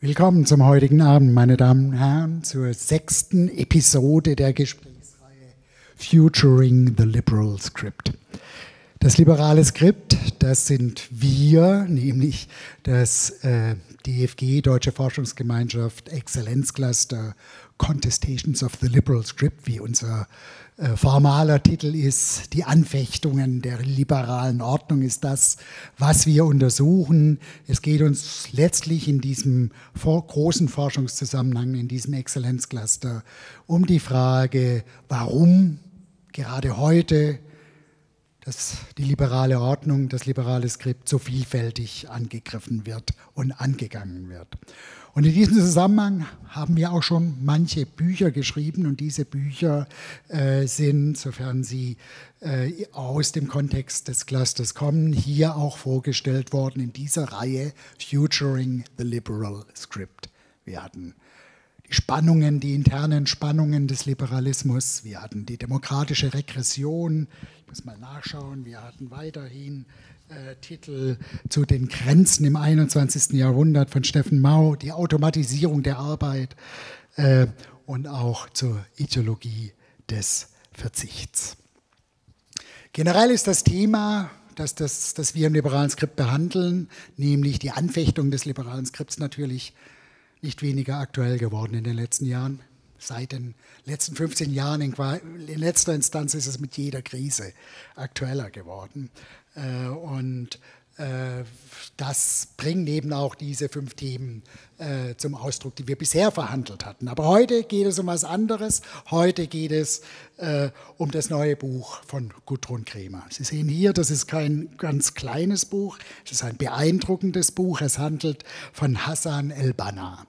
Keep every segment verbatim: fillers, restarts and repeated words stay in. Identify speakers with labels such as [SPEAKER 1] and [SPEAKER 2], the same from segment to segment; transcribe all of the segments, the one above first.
[SPEAKER 1] Willkommen zum heutigen Abend, meine Damen und Herren, zur sechsten Episode der Gesprächsreihe Futuring the Liberal Script. Das liberale Skript, das sind wir, nämlich das äh, D F G, Deutsche Forschungsgemeinschaft, Exzellenzcluster, Contestations of the Liberal Script, wie unser äh, formaler Titel ist. Die Anfechtungen der liberalen Ordnung ist das, was wir untersuchen. Es geht uns letztlich in diesem vor, großen Forschungszusammenhang, in diesem Exzellenzcluster, um die Frage, warum gerade heute dass die liberale Ordnung, das liberale Skript so vielfältig angegriffen wird und angegangen wird. Und in diesem Zusammenhang haben wir auch schon manche Bücher geschrieben und diese Bücher äh, sind, sofern sie äh, aus dem Kontext des Clusters kommen, hier auch vorgestellt worden in dieser Reihe Futuring the Liberal Script. Wir hatten die Spannungen, die internen Spannungen des Liberalismus, wir hatten die demokratische Regression, ich muss mal nachschauen, wir hatten weiterhin äh, Titel zu den Grenzen im einundzwanzigsten Jahrhundert von Steffen Mau, die Automatisierung der Arbeit äh, und auch zur Ideologie des Verzichts. Generell ist das Thema, das, das, das wir im liberalen Skript behandeln, nämlich die Anfechtung des liberalen Skripts, natürlich nicht weniger aktuell geworden in den letzten Jahren. Seit den letzten fünfzehn Jahren, in, in letzter Instanz ist es mit jeder Krise aktueller geworden. Äh, und äh, das bringt eben auch diese fünf Themen äh, zum Ausdruck, die wir bisher verhandelt hatten. Aber heute geht es um was anderes. Heute geht es äh, um das neue Buch von Gudrun Kremer. Sie sehen hier, das ist kein ganz kleines Buch, es ist ein beeindruckendes Buch. Es handelt von Hassan el-Banna.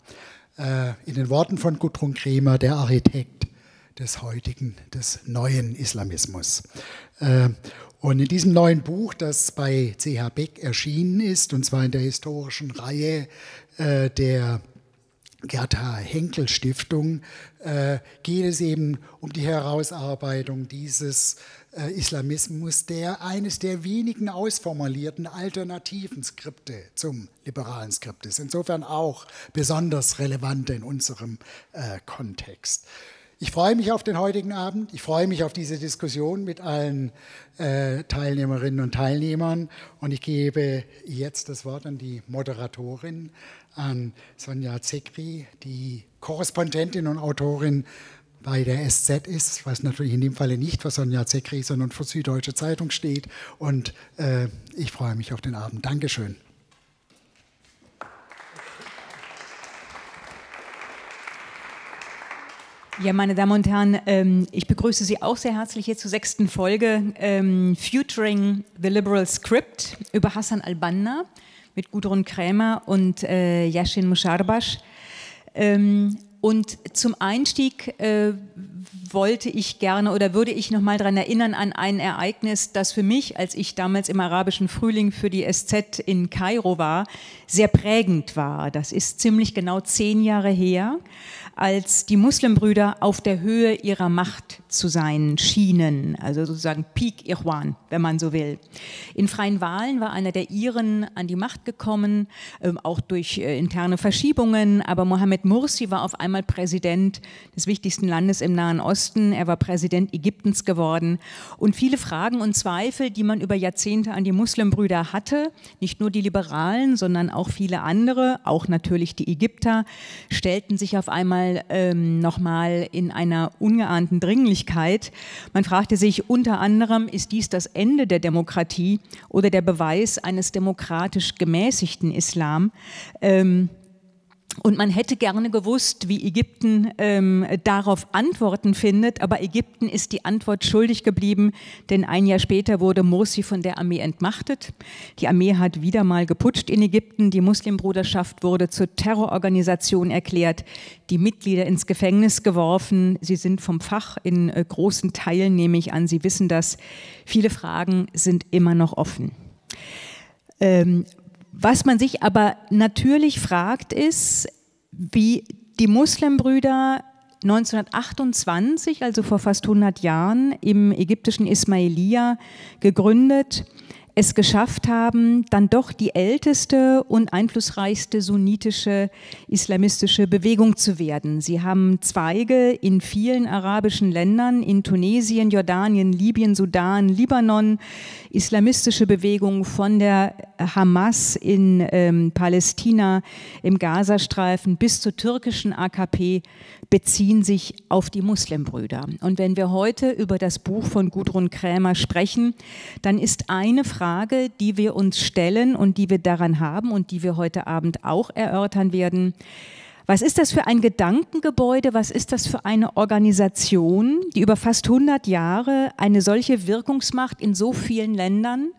[SPEAKER 1] In den Worten von Gudrun Kremer, der Architekt des heutigen, des neuen Islamismus. Und in diesem neuen Buch, das bei C H Beck erschienen ist, und zwar in der historischen Reihe der Gerd-Henkel-Stiftung, geht es eben um die Herausarbeitung dieses Islamismus, der eines der wenigen ausformulierten alternativen Skripte zum liberalen Skript ist. Insofern auch besonders relevant in unserem äh, Kontext. Ich freue mich auf den heutigen Abend. Ich freue mich auf diese Diskussion mit allen äh, Teilnehmerinnen und Teilnehmern. Und ich gebe jetzt das Wort an die Moderatorin, an Sonja Zekri, die Korrespondentin und Autorin bei der S Z ist, was natürlich in dem Falle nicht für Sonja Zekri, sondern für Süddeutsche Zeitung steht. Und äh, ich freue mich auf den Abend. Dankeschön.
[SPEAKER 2] Ja, meine Damen und Herren, ähm, ich begrüße Sie auch sehr herzlich hier zur sechsten Folge ähm, Futuring the Liberal Script über Hassan el-Banna mit Gudrun Kremer und äh, Yashin Musharbash. Ähm, Und zum Einstieg äh, wollte ich gerne oder würde ich noch mal daran erinnern an ein Ereignis, das für mich, als ich damals im arabischen Frühling für die S Z in Kairo war, sehr prägend war. Das ist ziemlich genau zehn Jahre her, als die Muslimbrüder auf der Höhe ihrer Macht zu sein schienen, also sozusagen Peak Ikhwan, wenn man so will. In freien Wahlen war einer der Iren an die Macht gekommen, äh, auch durch äh, interne Verschiebungen, aber Mohammed Mursi war auf einmal Präsident des wichtigsten Landes im Nahen Osten, er war Präsident Ägyptens geworden und viele Fragen und Zweifel, die man über Jahrzehnte an die Muslimbrüder hatte, nicht nur die Liberalen, sondern auch viele andere, auch natürlich die Ägypter, stellten sich auf einmal ähm, nochmal in einer ungeahnten Dringlichkeit. Man fragte sich unter anderem, ist dies das Ende der Demokratie oder der Beweis eines demokratisch gemäßigten Islam? Ähm, Und man hätte gerne gewusst, wie Ägypten ähm, darauf Antworten findet, aber Ägypten ist die Antwort schuldig geblieben, denn ein Jahr später wurde Morsi von der Armee entmachtet. Die Armee hat wieder mal geputscht in Ägypten, die Muslimbruderschaft wurde zur Terrororganisation erklärt, die Mitglieder ins Gefängnis geworfen. Sie sind vom Fach in äh, großen Teilen, nehme ich an, Sie wissen das. Viele Fragen sind immer noch offen. Ähm, Was man sich aber natürlich fragt, ist, wie die Muslimbrüder neunzehnhundertachtundzwanzig, also vor fast hundert Jahren, im ägyptischen Ismailia gegründet, es geschafft haben, dann doch die älteste und einflussreichste sunnitische islamistische Bewegung zu werden. Sie haben Zweige in vielen arabischen Ländern, in Tunesien, Jordanien, Libyen, Sudan, Libanon, islamistische Bewegungen von der Hamas in ähm, Palästina, im Gazastreifen bis zur türkischen A K P beziehen sich auf die Muslimbrüder. Und wenn wir heute über das Buch von Gudrun Krämer sprechen, dann ist eine Frage, die wir uns stellen und die wir daran haben und die wir heute Abend auch erörtern werden: Was ist das für ein Gedankengebäude, was ist das für eine Organisation, die über fast hundert Jahre eine solche Wirkungsmacht in so vielen Ländern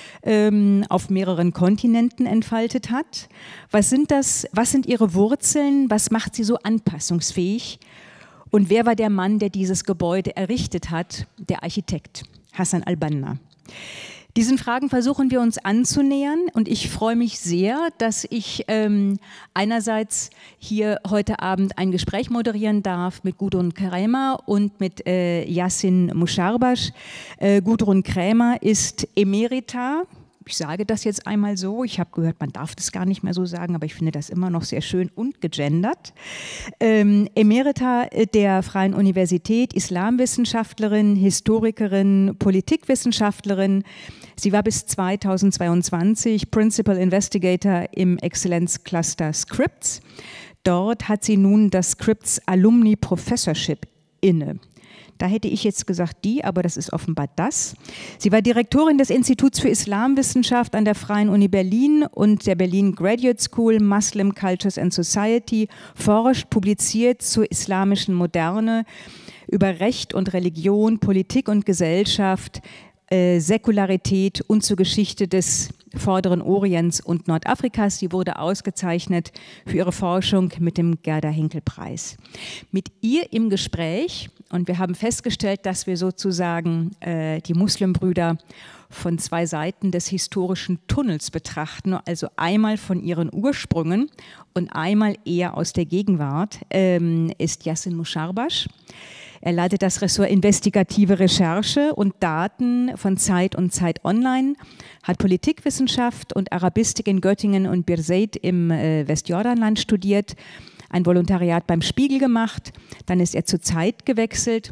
[SPEAKER 2] ähm, auf mehreren Kontinenten entfaltet hat? Was sind das, was sind ihre Wurzeln, was macht sie so anpassungsfähig? Und wer war der Mann, der dieses Gebäude errichtet hat? Der Architekt Hassan al-Banna. Diesen Fragen versuchen wir uns anzunähern und ich freue mich sehr, dass ich ähm, einerseits hier heute Abend ein Gespräch moderieren darf mit Gudrun Krämer und mit äh, Yassin Musharbash. Äh, Gudrun Krämer ist Emerita. Ich sage das jetzt einmal so, ich habe gehört, man darf das gar nicht mehr so sagen, aber ich finde das immer noch sehr schön und gegendert. Ähm, Emerita der Freien Universität, Islamwissenschaftlerin, Historikerin, Politikwissenschaftlerin. Sie war bis zweitausendzweiundzwanzig Principal Investigator im Exzellenzcluster Scripts. Dort hat sie nun das Scripts Alumni Professorship inne. Da hätte ich jetzt gesagt die, aber das ist offenbar das. Sie war Direktorin des Instituts für Islamwissenschaft an der Freien Uni Berlin und der Berlin Graduate School Muslim Cultures and Society, forscht, publiziert zur islamischen Moderne, über Recht und Religion, Politik und Gesellschaft, äh, Säkularität und zur Geschichte des Vorderen Orients und Nordafrikas. Sie wurde ausgezeichnet für ihre Forschung mit dem Gerda-Henkel-Preis. Mit ihr im Gespräch, und wir haben festgestellt, dass wir sozusagen äh, die Muslimbrüder von zwei Seiten des historischen Tunnels betrachten, also einmal von ihren Ursprüngen und einmal eher aus der Gegenwart, ähm, ist Yassin Musharbash. Er leitet das Ressort Investigative Recherche und Daten von Zeit und Zeit Online, hat Politikwissenschaft und Arabistik in Göttingen und Birzeit im äh, Westjordanland studiert, ein Volontariat beim Spiegel gemacht, dann ist er zur Zeit gewechselt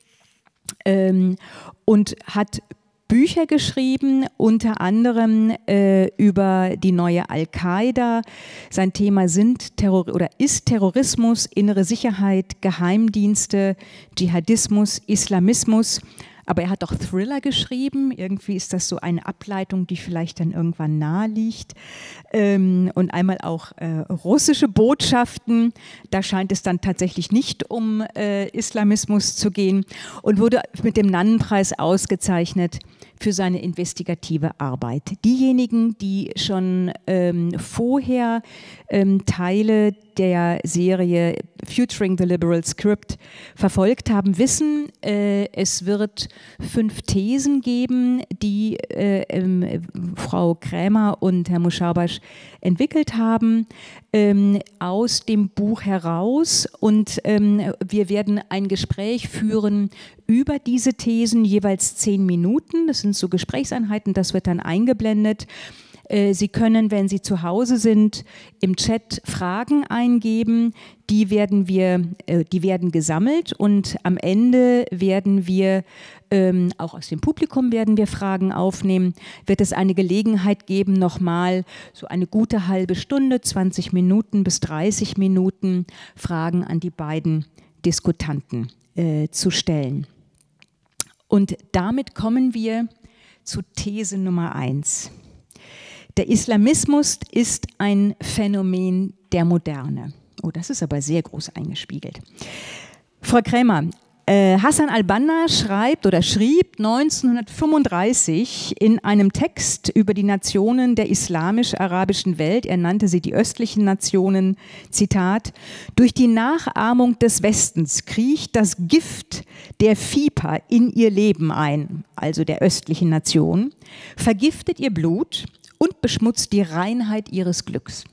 [SPEAKER 2] ähm, und hat Bücher geschrieben, unter anderem äh, über die neue Al-Qaida. Sein Thema sind Terror oder ist Terrorismus, innere Sicherheit, Geheimdienste, Dschihadismus, Islamismus. Aber er hat auch Thriller geschrieben. Irgendwie ist das so eine Ableitung, die vielleicht dann irgendwann nahe liegt. Ähm, und einmal auch äh, russische Botschaften. Da scheint es dann tatsächlich nicht um äh, Islamismus zu gehen. Und wurde mit dem Nannenpreis ausgezeichnet für seine investigative Arbeit. Diejenigen, die schon ähm, vorher ähm, Teile der Serie Futuring the Liberal Script verfolgt haben, wissen, äh, es wird fünf Thesen geben, die äh, äh, Frau Krämer und Herr Musharbash entwickelt haben, ähm, aus dem Buch heraus. Und ähm, wir werden ein Gespräch führen über diese Thesen, jeweils zehn Minuten. Das sind so Gesprächseinheiten, das wird dann eingeblendet. Sie können, wenn Sie zu Hause sind, im Chat Fragen eingeben, die werden wir, die werden gesammelt und am Ende werden wir, ähm, auch aus dem Publikum werden wir Fragen aufnehmen, wird es eine Gelegenheit geben, nochmal so eine gute halbe Stunde, zwanzig Minuten bis dreißig Minuten Fragen an die beiden Diskutanten äh, zu stellen. Und damit kommen wir zu These Nummer eins. Der Islamismus ist ein Phänomen der Moderne. Oh, das ist aber sehr groß eingespiegelt. Frau Krämer, äh, Hassan al-Banna schreibt oder schrieb neunzehnhundertfünfunddreißig in einem Text über die Nationen der islamisch-arabischen Welt, er nannte sie die östlichen Nationen, Zitat, durch die Nachahmung des Westens kriecht das Gift der Viper in ihr Leben ein, also der östlichen Nation, vergiftet ihr Blut und beschmutzt die Reinheit ihres Glücks.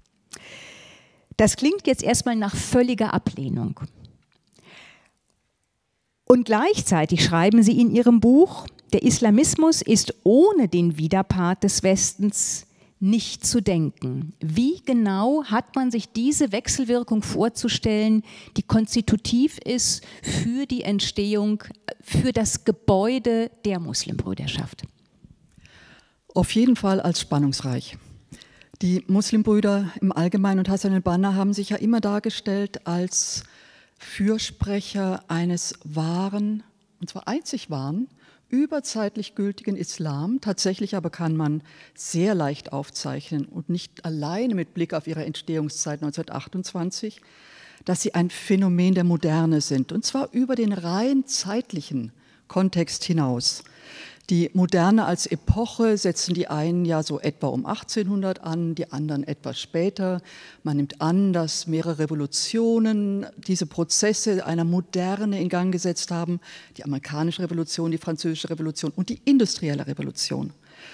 [SPEAKER 2] Das klingt jetzt erstmal nach völliger Ablehnung. Und gleichzeitig schreiben Sie in Ihrem Buch, der Islamismus ist ohne den Widerpart des Westens nicht zu denken. Wie genau hat man sich diese Wechselwirkung vorzustellen, die konstitutiv ist für die Entstehung, für das Gebäude der Muslimbrüderschaft?
[SPEAKER 3] Auf jeden Fall als spannungsreich. Die Muslimbrüder im Allgemeinen und Hassan al-Banna haben sich ja immer dargestellt als Fürsprecher eines wahren, und zwar einzig wahren, überzeitlich gültigen Islam. Tatsächlich aber kann man sehr leicht aufzeichnen und nicht alleine mit Blick auf ihre Entstehungszeit neunzehnhundertachtundzwanzig, dass sie ein Phänomen der Moderne sind, und zwar über den rein zeitlichen Kontext hinaus. Die Moderne als Epoche setzen die einen ja so etwa um achtzehnhundert an, die anderen etwas später. Man nimmt an, dass mehrere Revolutionen diese Prozesse einer Moderne in Gang gesetzt haben. Die amerikanische Revolution, die französische Revolution und die industrielle Revolution.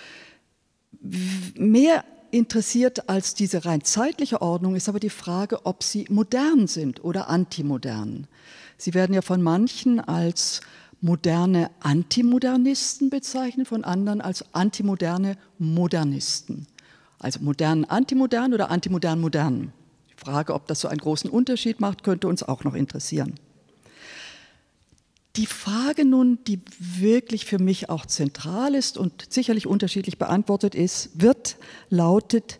[SPEAKER 3] Mehr interessiert als diese rein zeitliche Ordnung ist aber die Frage, ob sie modern sind oder antimodern. Sie werden ja von manchen als moderne Antimodernisten bezeichnet, von anderen als antimoderne Modernisten. Also modern antimodern oder antimodern modern. Die Frage, ob das so einen großen Unterschied macht, könnte uns auch noch interessieren. Die Frage nun, die wirklich für mich auch zentral ist und sicherlich unterschiedlich beantwortet ist, wird, lautet,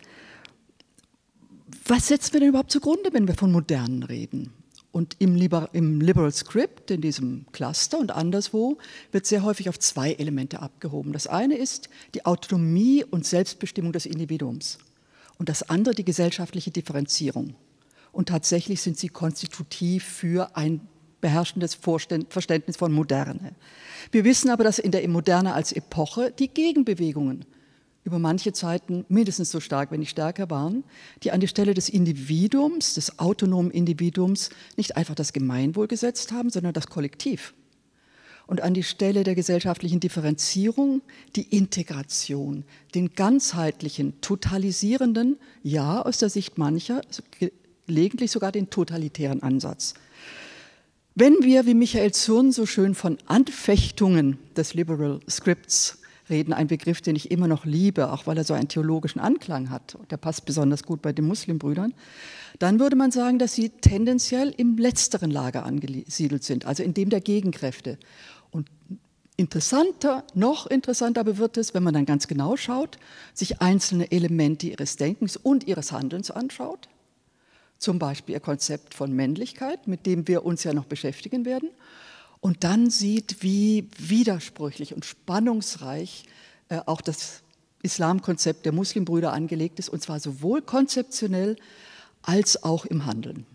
[SPEAKER 3] was setzen wir denn überhaupt zugrunde, wenn wir von Modernen reden? Und im, Liber, im Liberal Script, in diesem Cluster und anderswo, wird sehr häufig auf zwei Elemente abgehoben. Das eine ist die Autonomie und Selbstbestimmung des Individuums und das andere die gesellschaftliche Differenzierung. Und tatsächlich sind sie konstitutiv für ein beherrschendes Verständnis von Moderne. Wir wissen aber, dass in der Moderne als Epoche die Gegenbewegungen über manche Zeiten mindestens so stark, wenn nicht stärker waren, die an die Stelle des Individuums, des autonomen Individuums, nicht einfach das Gemeinwohl gesetzt haben, sondern das Kollektiv. Und an die Stelle der gesellschaftlichen Differenzierung die Integration, den ganzheitlichen, totalisierenden, ja, aus der Sicht mancher, gelegentlich sogar den totalitären Ansatz. Wenn wir, wie Michael Zürn so schön von Anfechtungen des Liberal Scripts reden, ein Begriff, den ich immer noch liebe, auch weil er so einen theologischen Anklang hat, und der passt besonders gut bei den Muslimbrüdern, dann würde man sagen, dass sie tendenziell im letzteren Lager angesiedelt sind, also in dem der Gegenkräfte. Und interessanter, noch interessanter aber wird es, wenn man dann ganz genau schaut, sich einzelne Elemente ihres Denkens und ihres Handelns anschaut, zum Beispiel ihr Konzept von Männlichkeit, mit dem wir uns ja noch beschäftigen werden, und dann sieht, wie widersprüchlich und spannungsreich äh, auch das Islamkonzept der Muslimbrüder angelegt ist, und zwar sowohl konzeptionell als auch im Handeln.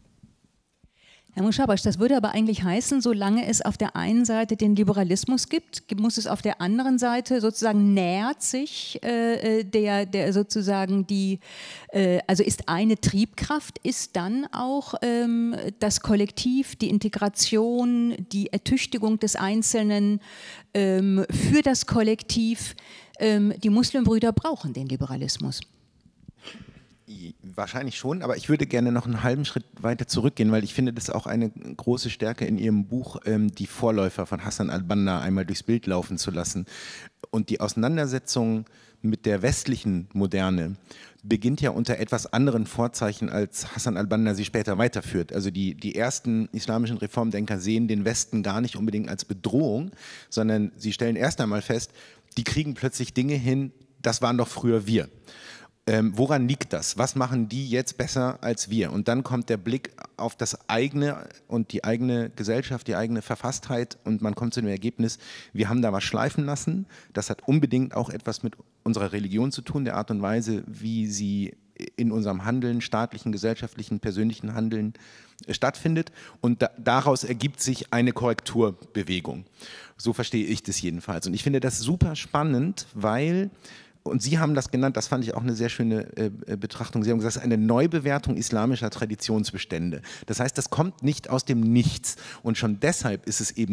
[SPEAKER 2] Herr Muschabasch, das würde aber eigentlich heißen, solange es auf der einen Seite den Liberalismus gibt, muss es auf der anderen Seite sozusagen nähert sich äh, der, der sozusagen die, äh, also ist eine Triebkraft, ist dann auch ähm, das Kollektiv, die Integration, die Ertüchtigung des Einzelnen ähm, für das Kollektiv. Ähm, die Muslimbrüder brauchen den Liberalismus.
[SPEAKER 4] Wahrscheinlich schon, aber ich würde gerne noch einen halben Schritt weiter zurückgehen, weil ich finde, das ist auch eine große Stärke in Ihrem Buch, ähm, die Vorläufer von Hassan al-Banna einmal durchs Bild laufen zu lassen. Und die Auseinandersetzung mit der westlichen Moderne beginnt ja unter etwas anderen Vorzeichen, als Hassan al-Banna sie später weiterführt. Also die, die ersten islamischen Reformdenker sehen den Westen gar nicht unbedingt als Bedrohung, sondern sie stellen erst einmal fest, die kriegen plötzlich Dinge hin, das waren doch früher wir. Ähm, woran liegt das? Was machen die jetzt besser als wir? Und dann kommt der Blick auf das eigene und die eigene Gesellschaft, die eigene Verfasstheit, und man kommt zu dem Ergebnis, wir haben da was schleifen lassen. Das hat unbedingt auch etwas mit unserer Religion zu tun, der Art und Weise, wie sie in unserem Handeln, staatlichen, gesellschaftlichen, persönlichen Handeln äh, stattfindet. Und da, daraus ergibt sich eine Korrekturbewegung. So verstehe ich das jedenfalls. Und ich finde das super spannend, weil... Und Sie haben das genannt, das fand ich auch eine sehr schöne äh, Betrachtung. Sie haben gesagt, das ist eine Neubewertung islamischer Traditionsbestände. Das heißt, das kommt nicht aus dem Nichts. Und schon deshalb ist es eben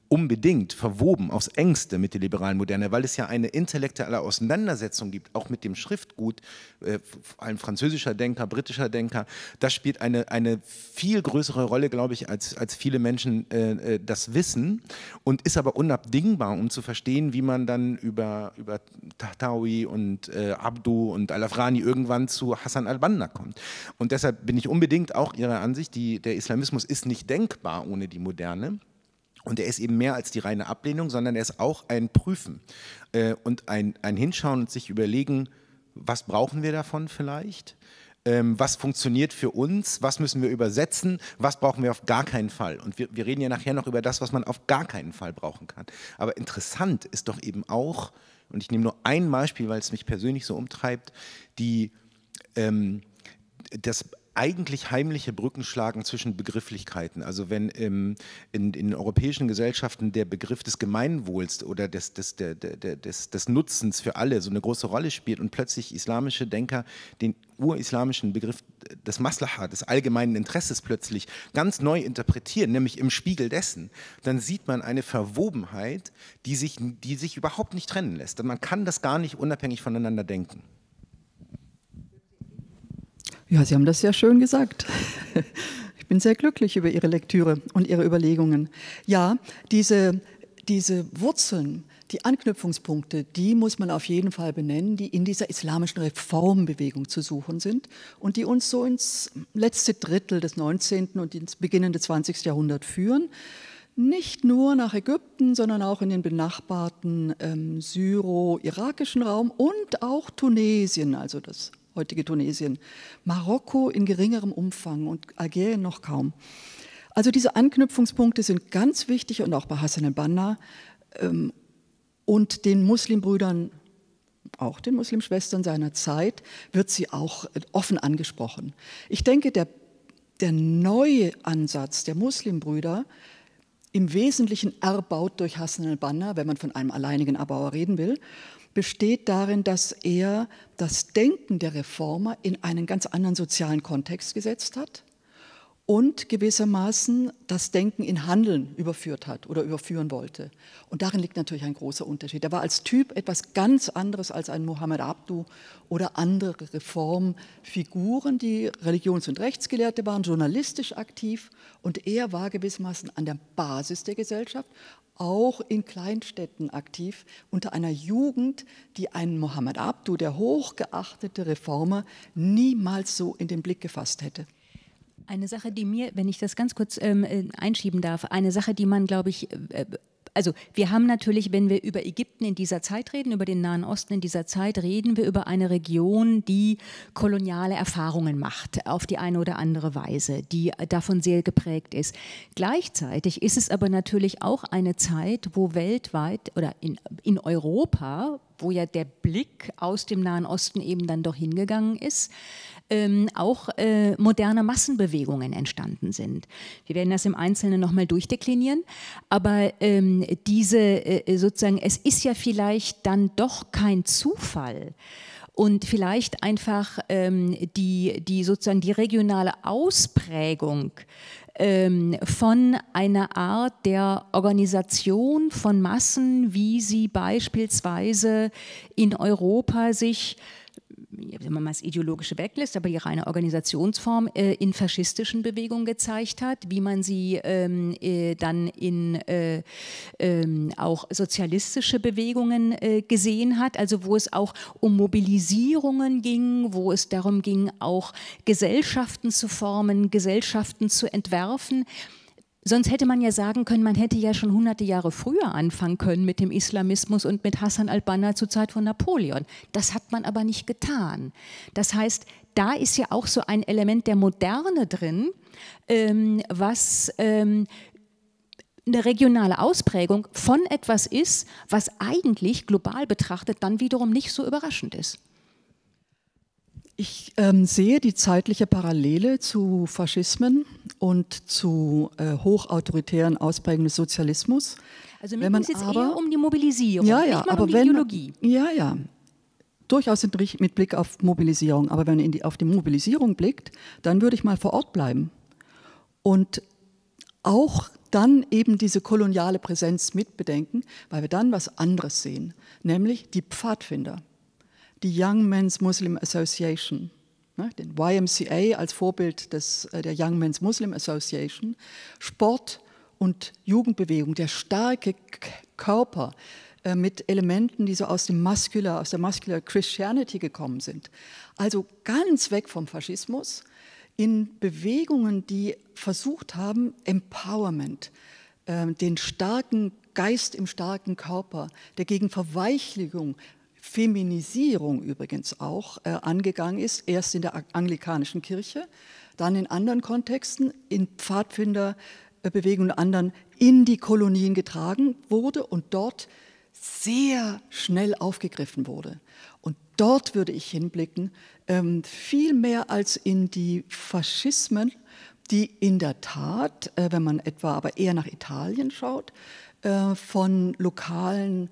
[SPEAKER 4] unbedingt verwoben aufs Engste mit der liberalen Moderne, weil es ja eine intellektuelle Auseinandersetzung gibt, auch mit dem Schriftgut, äh, vor allem französischer Denker, britischer Denker. Das spielt eine, eine viel größere Rolle, glaube ich, als, als viele Menschen äh, das wissen und ist aber unabdingbar, um zu verstehen, wie man dann über, über Tahtawi und äh, Abdu und Al-Afrani irgendwann zu Hassan al-Banna kommt. Und deshalb bin ich unbedingt auch Ihrer Ansicht, die, der Islamismus ist nicht denkbar ohne die Moderne. Und er ist eben mehr als die reine Ablehnung, sondern er ist auch ein Prüfen äh, und ein, ein Hinschauen und sich überlegen, was brauchen wir davon vielleicht, ähm, was funktioniert für uns, was müssen wir übersetzen, was brauchen wir auf gar keinen Fall. Und wir, wir reden ja nachher noch über das, was man auf gar keinen Fall brauchen kann. Aber interessant ist doch eben auch, und ich nehme nur ein Beispiel, weil es mich persönlich so umtreibt, die, ähm, das eigentlich heimliche Brückenschlagen zwischen Begrifflichkeiten. Also wenn im, in, in europäischen Gesellschaften der Begriff des Gemeinwohls oder des, des, der, der, des, des Nutzens für alle so eine große Rolle spielt und plötzlich islamische Denker den urislamischen Begriff des Maslaha, des allgemeinen Interesses plötzlich ganz neu interpretieren, nämlich im Spiegel dessen, dann sieht man eine Verwobenheit, die sich, die sich überhaupt nicht trennen lässt. Man kann das gar nicht unabhängig voneinander denken.
[SPEAKER 3] Ja, Sie haben das sehr schön gesagt. Ich bin sehr glücklich über Ihre Lektüre und Ihre Überlegungen. Ja, diese, diese Wurzeln, die Anknüpfungspunkte, die muss man auf jeden Fall benennen, die in dieser islamischen Reformbewegung zu suchen sind und die uns so ins letzte Drittel des neunzehnten und ins beginnende zwanzigsten Jahrhundert führen. Nicht nur nach Ägypten, sondern auch in den benachbarten ähm, syro-irakischen Raum und auch Tunesien, also das heutige Tunesien, Marokko in geringerem Umfang und Algerien noch kaum. Also diese Anknüpfungspunkte sind ganz wichtig und auch bei Hassan al-Banna ähm, und den Muslimbrüdern, auch den Muslimschwestern seiner Zeit, wird sie auch offen angesprochen. Ich denke, der, der neue Ansatz der Muslimbrüder, im Wesentlichen erbaut durch Hassan al-Banna, wenn man von einem alleinigen Erbauer reden will, besteht darin, dass er das Denken der Reformer in einen ganz anderen sozialen Kontext gesetzt hat und gewissermaßen das Denken in Handeln überführt hat oder überführen wollte. Und darin liegt natürlich ein großer Unterschied. Er war als Typ etwas ganz anderes als ein Mohammed Abdu oder andere Reformfiguren, die Religions- und Rechtsgelehrte waren, journalistisch aktiv. Und er war gewissermaßen an der Basis der Gesellschaft, auch in Kleinstädten aktiv, unter einer Jugend, die einen Mohammed Abdu, der hochgeachtete Reformer, niemals so in den Blick gefasst hätte.
[SPEAKER 2] Eine Sache, die mir, wenn ich das ganz kurz ähm, einschieben darf, eine Sache, die man, glaube ich, äh, also wir haben natürlich, wenn wir über Ägypten in dieser Zeit reden, über den Nahen Osten in dieser Zeit, reden wir über eine Region, die koloniale Erfahrungen macht, auf die eine oder andere Weise, die davon sehr geprägt ist. Gleichzeitig ist es aber natürlich auch eine Zeit, wo weltweit oder in, in Europa, wo ja der Blick aus dem Nahen Osten eben dann doch hingegangen ist, Ähm, auch äh, moderne Massenbewegungen entstanden sind. Wir werden das im Einzelnen nochmal durchdeklinieren, aber ähm, diese äh, sozusagen, es ist ja vielleicht dann doch kein Zufall und vielleicht einfach ähm, die, die sozusagen die regionale Ausprägung ähm, von einer Art der Organisation von Massen, wie sie beispielsweise in Europa sich, wenn man mal das Ideologische weglässt, aber die reine Organisationsform äh, in faschistischen Bewegungen gezeigt hat, wie man sie ähm, äh, dann in äh, ähm, auch sozialistische Bewegungen äh, gesehen hat, also wo es auch um Mobilisierungen ging, wo es darum ging, auch Gesellschaften zu formen, Gesellschaften zu entwerfen. Sonst hätte man ja sagen können, man hätte ja schon hunderte Jahre früher anfangen können mit dem Islamismus und mit Hassan al-Banna zur Zeit von Napoleon. Das hat man aber nicht getan. Das heißt, da ist ja auch so ein Element der Moderne drin, ähm, was ähm, eine regionale Ausprägung von etwas ist, was eigentlich global betrachtet dann wiederum nicht so überraschend ist.
[SPEAKER 3] Ich ähm, sehe die zeitliche Parallele zu Faschismen und zu äh, hochautoritären Ausprägungen des Sozialismus.
[SPEAKER 2] Also mir geht es jetzt aber eher um die Mobilisierung,
[SPEAKER 3] ja, ja,
[SPEAKER 2] nicht mal
[SPEAKER 3] aber
[SPEAKER 2] um die
[SPEAKER 3] wenn,
[SPEAKER 2] Ideologie.
[SPEAKER 3] Ja, ja, durchaus mit Blick auf Mobilisierung. Aber wenn man in die, auf die Mobilisierung blickt, dann würde ich mal vor Ort bleiben und auch dann eben diese koloniale Präsenz mitbedenken, weil wir dann was anderes sehen, nämlich die Pfadfinder, die Young Men's Muslim Association, ne, den Y M C A als Vorbild des, der Young Men's Muslim Association, Sport und Jugendbewegung, der starke Körper äh, mit Elementen, die so aus dem Muscular, aus der Muscular Christianity gekommen sind. Also ganz weg vom Faschismus, in Bewegungen, die versucht haben, Empowerment, äh, den starken Geist im starken Körper, der gegen Verweichlichung, Feminisierung übrigens auch äh, angegangen ist, erst in der anglikanischen Kirche, dann in anderen Kontexten, in Pfadfinderbewegungen und anderen, in die Kolonien getragen wurde und dort sehr schnell aufgegriffen wurde. Und dort würde ich hinblicken, ähm, viel mehr als in die Faschismen, die in der Tat, äh, wenn man etwa aber eher nach Italien schaut, äh, von lokalen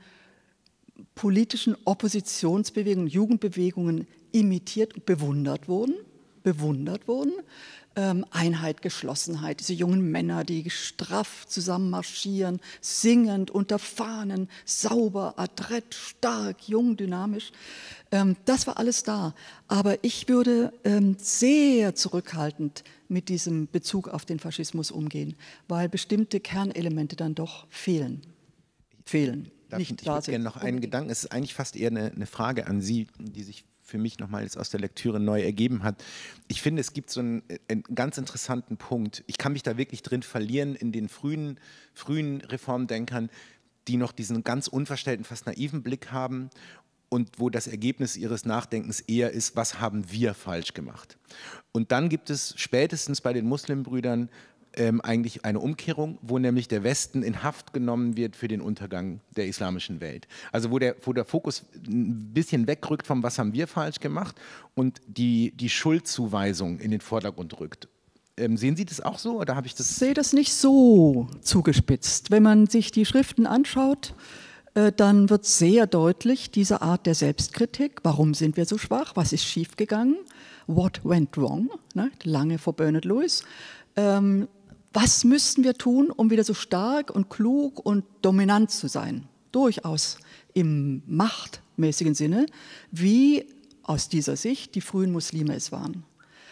[SPEAKER 3] politischen Oppositionsbewegungen, Jugendbewegungen imitiert und bewundert wurden, bewundert wurden. Ähm, Einheit, Geschlossenheit, diese jungen Männer, die straff zusammen marschieren, singend, unter Fahnen, sauber, adrett, stark, jung, dynamisch. Ähm, das war alles da. Aber ich würde ähm, sehr zurückhaltend mit diesem Bezug auf den Faschismus umgehen, weil bestimmte Kernelemente dann doch fehlen. Fehlen.
[SPEAKER 4] Darf
[SPEAKER 3] nicht
[SPEAKER 4] ich ich würde gerne noch einen Gedanken, es ist eigentlich fast eher eine, eine Frage an Sie, die sich für mich nochmal jetzt aus der Lektüre neu ergeben hat. Ich finde, es gibt so einen, einen ganz interessanten Punkt. Ich kann mich da wirklich drin verlieren in den frühen, frühen Reformdenkern, die noch diesen ganz unverstellten, fast naiven Blick haben und wo das Ergebnis ihres Nachdenkens eher ist, was haben wir falsch gemacht? Und dann gibt es spätestens bei den Muslimbrüdern Ähm, eigentlich eine Umkehrung, wo nämlich der Westen in Haft genommen wird für den Untergang der islamischen Welt. Also wo der, wo der Fokus ein bisschen wegrückt vom, was haben wir falsch gemacht und die, die Schuldzuweisung in den Vordergrund rückt. Ähm, sehen Sie das auch so oder habe ich das?
[SPEAKER 3] Ich sehe das nicht so zugespitzt. Wenn man sich die Schriften anschaut, äh, dann wird sehr deutlich diese Art der Selbstkritik. Warum sind wir so schwach? Was ist schiefgegangen? What went wrong? Ne? Lange vor Bernard Lewis. Ähm, Was müssten wir tun, um wieder so stark und klug und dominant zu sein? Durchaus im machtmäßigen Sinne, wie aus dieser Sicht die frühen Muslime es waren.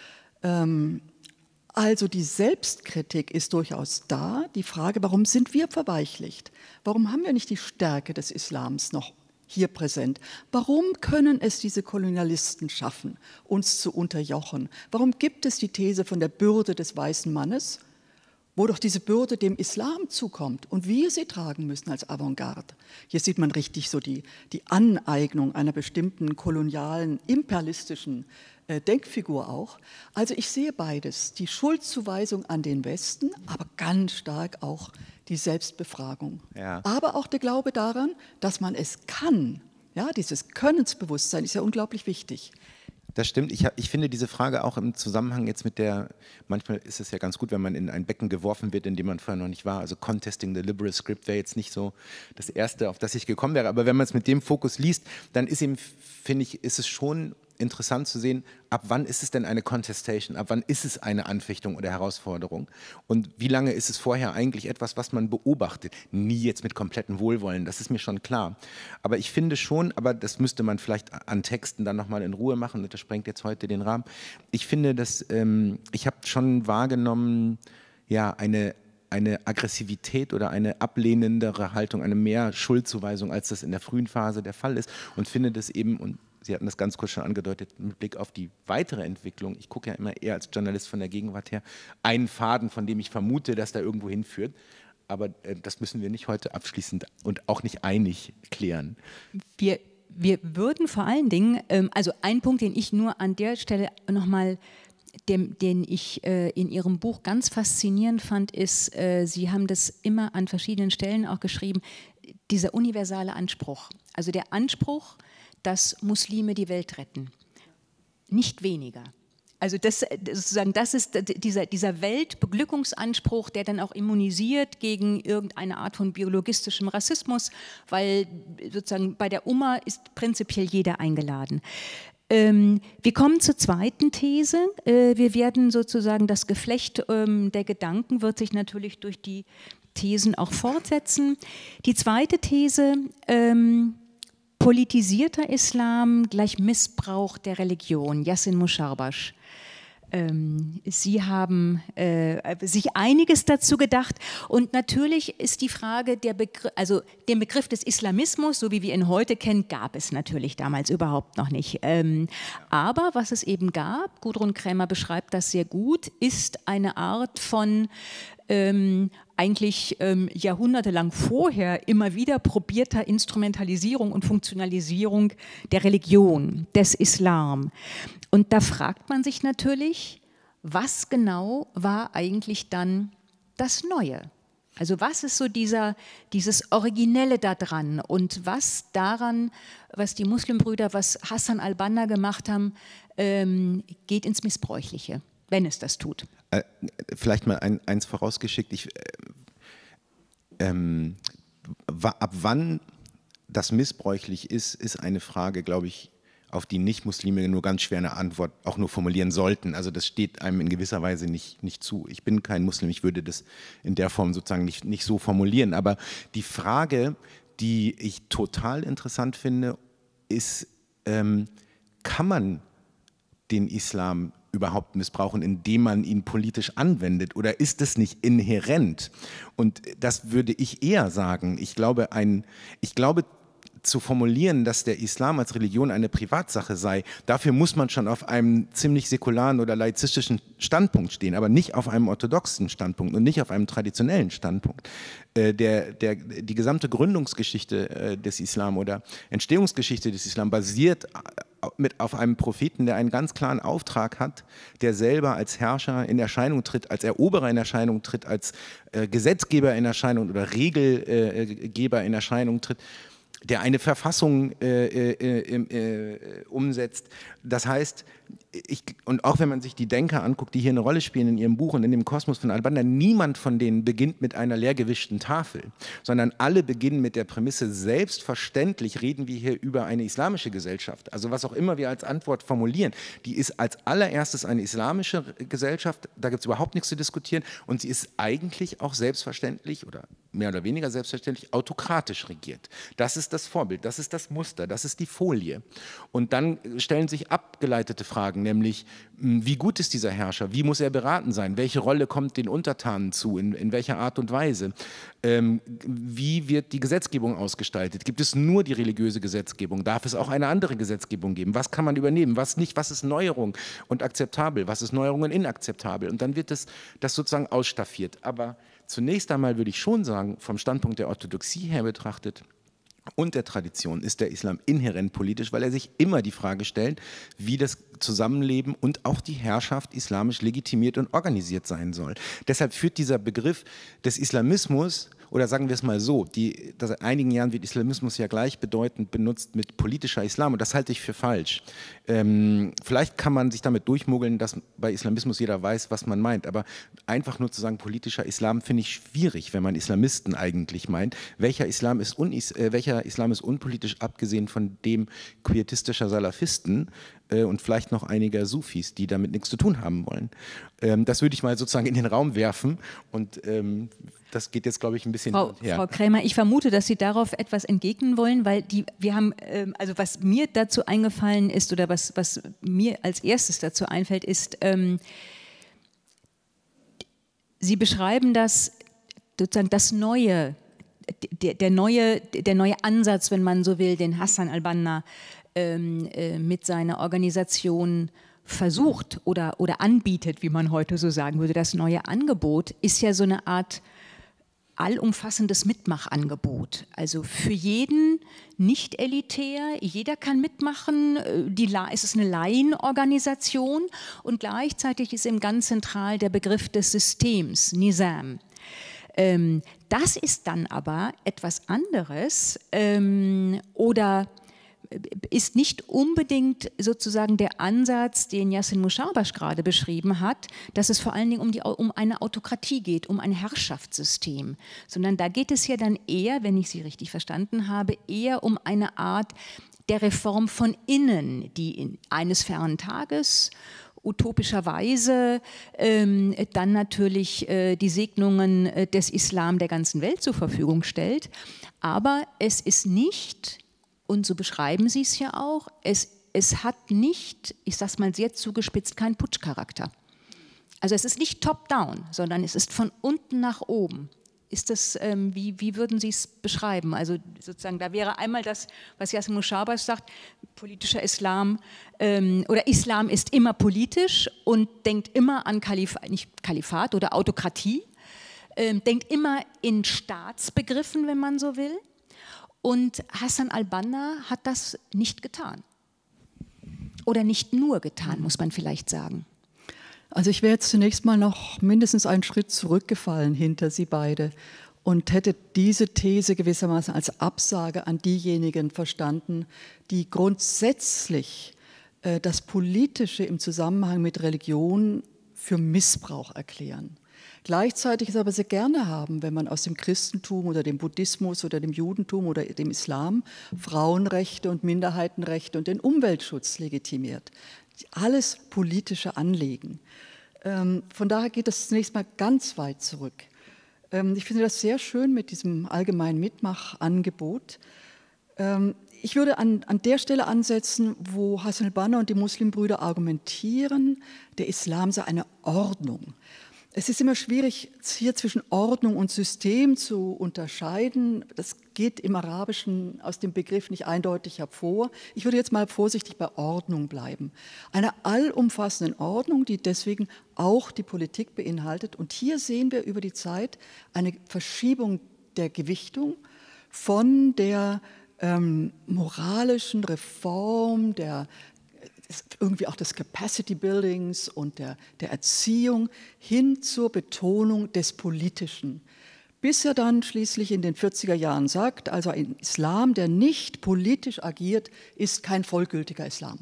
[SPEAKER 3] Ähm, also die Selbstkritik ist durchaus da. Die Frage, warum sind wir verweichlicht? Warum haben wir nicht die Stärke des Islams noch hier präsent? Warum können es diese Kolonialisten schaffen, uns zu unterjochen? Warum gibt es die These von der Bürde des weißen Mannes, wo doch diese Bürde dem Islam zukommt und wir sie tragen müssen als Avantgarde? Hier sieht man richtig so die, die Aneignung einer bestimmten kolonialen, imperialistischen äh, Denkfigur auch. Also ich sehe beides, die Schuldzuweisung an den Westen, aber ganz stark auch die Selbstbefragung.
[SPEAKER 4] Ja.
[SPEAKER 3] Aber auch der Glaube daran, dass man es kann. Ja, dieses Könnensbewusstsein ist ja unglaublich wichtig.
[SPEAKER 4] Das stimmt. Ich, ich finde diese Frage auch im Zusammenhang jetzt mit der, manchmal ist es ja ganz gut, wenn man in ein Becken geworfen wird, in dem man vorher noch nicht war. Also Contesting the Liberal Script wäre jetzt nicht so das Erste, auf das ich gekommen wäre. Aber wenn man es mit dem Fokus liest, dann ist ihm, finde ich, ist es schon interessant zu sehen, ab wann ist es denn eine Contestation, ab wann ist es eine Anfechtung oder Herausforderung und wie lange ist es vorher eigentlich etwas, was man beobachtet. Nie jetzt mit komplettem Wohlwollen, das ist mir schon klar. Aber ich finde schon, aber das müsste man vielleicht an Texten dann nochmal in Ruhe machen, das sprengt jetzt heute den Rahmen. Ich finde, dass ähm, ich habe schon wahrgenommen, ja, eine eine Aggressivität oder eine ablehnendere Haltung, eine mehr Schuldzuweisung, als das in der frühen Phase der Fall ist und finde das eben, und Sie hatten das ganz kurz schon angedeutet, mit Blick auf die weitere Entwicklung, ich gucke ja immer eher als Journalist von der Gegenwart her, einen Faden, von dem ich vermute, dass da irgendwo hinführt, aber äh, das müssen wir nicht heute abschließend und auch nicht einig klären.
[SPEAKER 2] Wir, wir würden vor allen Dingen, ähm, also ein Punkt, den ich nur an der Stelle nochmal Dem, den ich äh, in Ihrem Buch ganz faszinierend fand, ist, äh, Sie haben das immer an verschiedenen Stellen auch geschrieben, dieser universale Anspruch. Also der Anspruch, dass Muslime die Welt retten. Nicht weniger. Also das, sozusagen, das ist dieser, dieser Weltbeglückungsanspruch, der dann auch immunisiert gegen irgendeine Art von biologistischem Rassismus, weil sozusagen bei der Umma ist prinzipiell jeder eingeladen. Ähm, wir kommen zur zweiten These. Äh, wir werden sozusagen, das Geflecht ähm, der Gedanken wird sich natürlich durch die Thesen auch fortsetzen. Die zweite These, ähm, politisierter Islam gleich Missbrauch der Religion, Yassin Musharbash. Ähm, Sie haben äh, sich einiges dazu gedacht und natürlich ist die Frage, der Begriff, also den Begriff des Islamismus, so wie wir ihn heute kennen, gab es natürlich damals überhaupt noch nicht. Ähm, aber was es eben gab, Gudrun Krämer beschreibt das sehr gut, ist eine Art von ähm, eigentlich ähm, jahrhundertelang vorher immer wieder probierter Instrumentalisierung und Funktionalisierung der Religion, des Islam. Und da fragt man sich natürlich, was genau war eigentlich dann das Neue? Also was ist so dieser, dieses Originelle daran und was daran, was die Muslimbrüder, was Hassan al-Banna gemacht haben, ähm, geht ins Missbräuchliche, wenn es das tut?
[SPEAKER 4] Äh, vielleicht mal ein, eins vorausgeschickt. Ich, äh, ähm, ab wann das missbräuchlich ist, ist eine Frage, glaube ich, auf die Nicht-Muslime nur ganz schwer eine Antwort auch nur formulieren sollten. Also das steht einem in gewisser Weise nicht, nicht zu. Ich bin kein Muslim, ich würde das in der Form sozusagen nicht, nicht so formulieren. Aber die Frage, die ich total interessant finde, ist, ähm, kann man den Islam überhaupt missbrauchen, indem man ihn politisch anwendet? Oder ist es nicht inhärent? Und das würde ich eher sagen. Ich glaube, ein, ich glaube, zu formulieren, dass der Islam als Religion eine Privatsache sei, dafür muss man schon auf einem ziemlich säkularen oder laizistischen Standpunkt stehen, aber nicht auf einem orthodoxen Standpunkt und nicht auf einem traditionellen Standpunkt. Äh, der, der, die gesamte Gründungsgeschichte äh, des Islam oder Entstehungsgeschichte des Islam basiert mit auf einem Propheten, der einen ganz klaren Auftrag hat, der selber als Herrscher in Erscheinung tritt, als Eroberer in Erscheinung tritt, als äh, Gesetzgeber in Erscheinung oder Regelgeber in Erscheinung tritt, der eine Verfassung äh, äh, äh, umsetzt. Das heißt, ich, und auch wenn man sich die Denker anguckt, die hier eine Rolle spielen in ihrem Buch und in dem Kosmos von al-Banna, niemand von denen beginnt mit einer leergewischten Tafel, sondern alle beginnen mit der Prämisse, selbstverständlich reden wir hier über eine islamische Gesellschaft. Also was auch immer wir als Antwort formulieren, die ist als allererstes eine islamische Gesellschaft, da gibt es überhaupt nichts zu diskutieren und sie ist eigentlich auch selbstverständlich oder mehr oder weniger selbstverständlich autokratisch regiert. Das ist das Vorbild, das ist das Muster, das ist die Folie. Und dann stellen sich abgeleitete Fragen, nämlich wie gut ist dieser Herrscher, wie muss er beraten sein, welche Rolle kommt den Untertanen zu, in, in welcher Art und Weise, ähm, wie wird die Gesetzgebung ausgestaltet, gibt es nur die religiöse Gesetzgebung, darf es auch eine andere Gesetzgebung geben, was kann man übernehmen, was nicht, was ist Neuerung und akzeptabel, was ist Neuerung und inakzeptabel und dann wird das, das sozusagen ausstaffiert. Aber zunächst einmal würde ich schon sagen, vom Standpunkt der Orthodoxie her betrachtet, und der Tradition ist der Islam inhärent politisch, weil er sich immer die Frage stellt, wie das Zusammenleben und auch die Herrschaft islamisch legitimiert und organisiert sein soll. Deshalb führt dieser Begriff des Islamismus, oder sagen wir es mal so, die, seit einigen Jahren wird Islamismus ja gleichbedeutend benutzt mit politischer Islam und das halte ich für falsch. Ähm, vielleicht kann man sich damit durchmogeln, dass bei Islamismus jeder weiß, was man meint, aber einfach nur zu sagen politischer Islam finde ich schwierig, wenn man Islamisten eigentlich meint. Welcher Islam ist, unis, äh, welcher Islam ist unpolitisch, abgesehen von dem quietistischer Salafisten äh, und vielleicht noch einiger Sufis, die damit nichts zu tun haben wollen. Ähm, das würde ich mal sozusagen in den Raum werfen und ähm, das geht jetzt, glaube ich, ein bisschen
[SPEAKER 2] Frau, Frau Krämer, ich vermute, dass Sie darauf etwas entgegnen wollen, weil die, wir haben, ähm, also was mir dazu eingefallen ist oder was, was mir als erstes dazu einfällt, ist, ähm, Sie beschreiben das, sozusagen das Neue, der, der, neue, der neue Ansatz, wenn man so will, den Hassan al-Banna ähm, äh, mit seiner Organisation versucht oder, oder anbietet, wie man heute so sagen würde. Das neue Angebot ist ja so eine Art allumfassendes Mitmachangebot. Also für jeden nicht elitär, jeder kann mitmachen, die, es ist eine Laienorganisation und gleichzeitig ist eben ganz zentral der Begriff des Systems, Nizam. Ähm, das ist dann aber etwas anderes ähm, oder ist nicht unbedingt sozusagen der Ansatz, den Yassin Musharbash gerade beschrieben hat, dass es vor allen Dingen um, die, um eine Autokratie geht, um ein Herrschaftssystem, sondern da geht es ja dann eher, wenn ich Sie richtig verstanden habe, eher um eine Art der Reform von innen, die in eines fernen Tages utopischerweise ähm, dann natürlich äh, die Segnungen äh, des Islam der ganzen Welt zur Verfügung stellt. Aber es ist nicht, und so beschreiben Sie es ja auch, es, es hat nicht, ich sage es mal sehr zugespitzt, keinen Putschcharakter. Also es ist nicht top-down, sondern es ist von unten nach oben. Ist das, ähm, wie, wie würden Sie es beschreiben? Also sozusagen, da wäre einmal das, was Yasmin Musharbash sagt, politischer Islam ähm, oder Islam ist immer politisch und denkt immer an Kalif nicht Kalifat oder Autokratie, ähm, denkt immer in Staatsbegriffen, wenn man so will. Und Hassan al-Banna hat das nicht getan. Oder nicht nur getan, muss man vielleicht sagen.
[SPEAKER 3] Also ich wäre jetzt zunächst mal noch mindestens einen Schritt zurückgefallen hinter Sie beide und hätte diese These gewissermaßen als Absage an diejenigen verstanden, die grundsätzlich äh, das Politische im Zusammenhang mit Religion für Missbrauch erklären. Gleichzeitig es aber sehr gerne haben, wenn man aus dem Christentum oder dem Buddhismus oder dem Judentum oder dem Islam Frauenrechte und Minderheitenrechte und den Umweltschutz legitimiert. Alles politische Anliegen. Ähm, von daher geht das zunächst mal ganz weit zurück. Ähm, ich finde das sehr schön mit diesem allgemeinen Mitmachangebot. Ähm, ich würde an, an der Stelle ansetzen, wo Hassan al-Banna und die Muslimbrüder argumentieren, der Islam sei eine Ordnung. Es ist immer schwierig, hier zwischen Ordnung und System zu unterscheiden. Das geht im Arabischen aus dem Begriff nicht eindeutig hervor. Ich würde jetzt mal vorsichtig bei Ordnung bleiben. Einer allumfassenden Ordnung, die deswegen auch die Politik beinhaltet. Und hier sehen wir über die Zeit eine Verschiebung der Gewichtung von der ähm, moralischen Reform, der irgendwie auch des Capacity Buildings und der, der Erziehung hin zur Betonung des Politischen. Bis er dann schließlich in den vierziger Jahren sagt, also ein Islam, der nicht politisch agiert, ist kein vollgültiger Islam.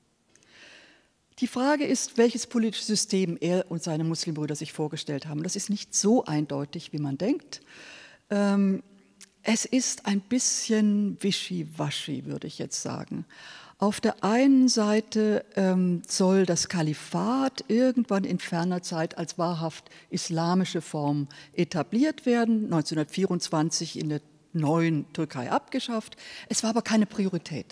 [SPEAKER 3] Die Frage ist, welches politische System er und seine Muslimbrüder sich vorgestellt haben. Das ist nicht so eindeutig, wie man denkt. Ähm, es ist ein bisschen wischiwaschi, würde ich jetzt sagen. Auf der einen Seite ähm, soll das Kalifat irgendwann in ferner Zeit als wahrhaft islamische Form etabliert werden, neunzehnhundertvierundzwanzig in der neuen Türkei abgeschafft. Es war aber keine Priorität.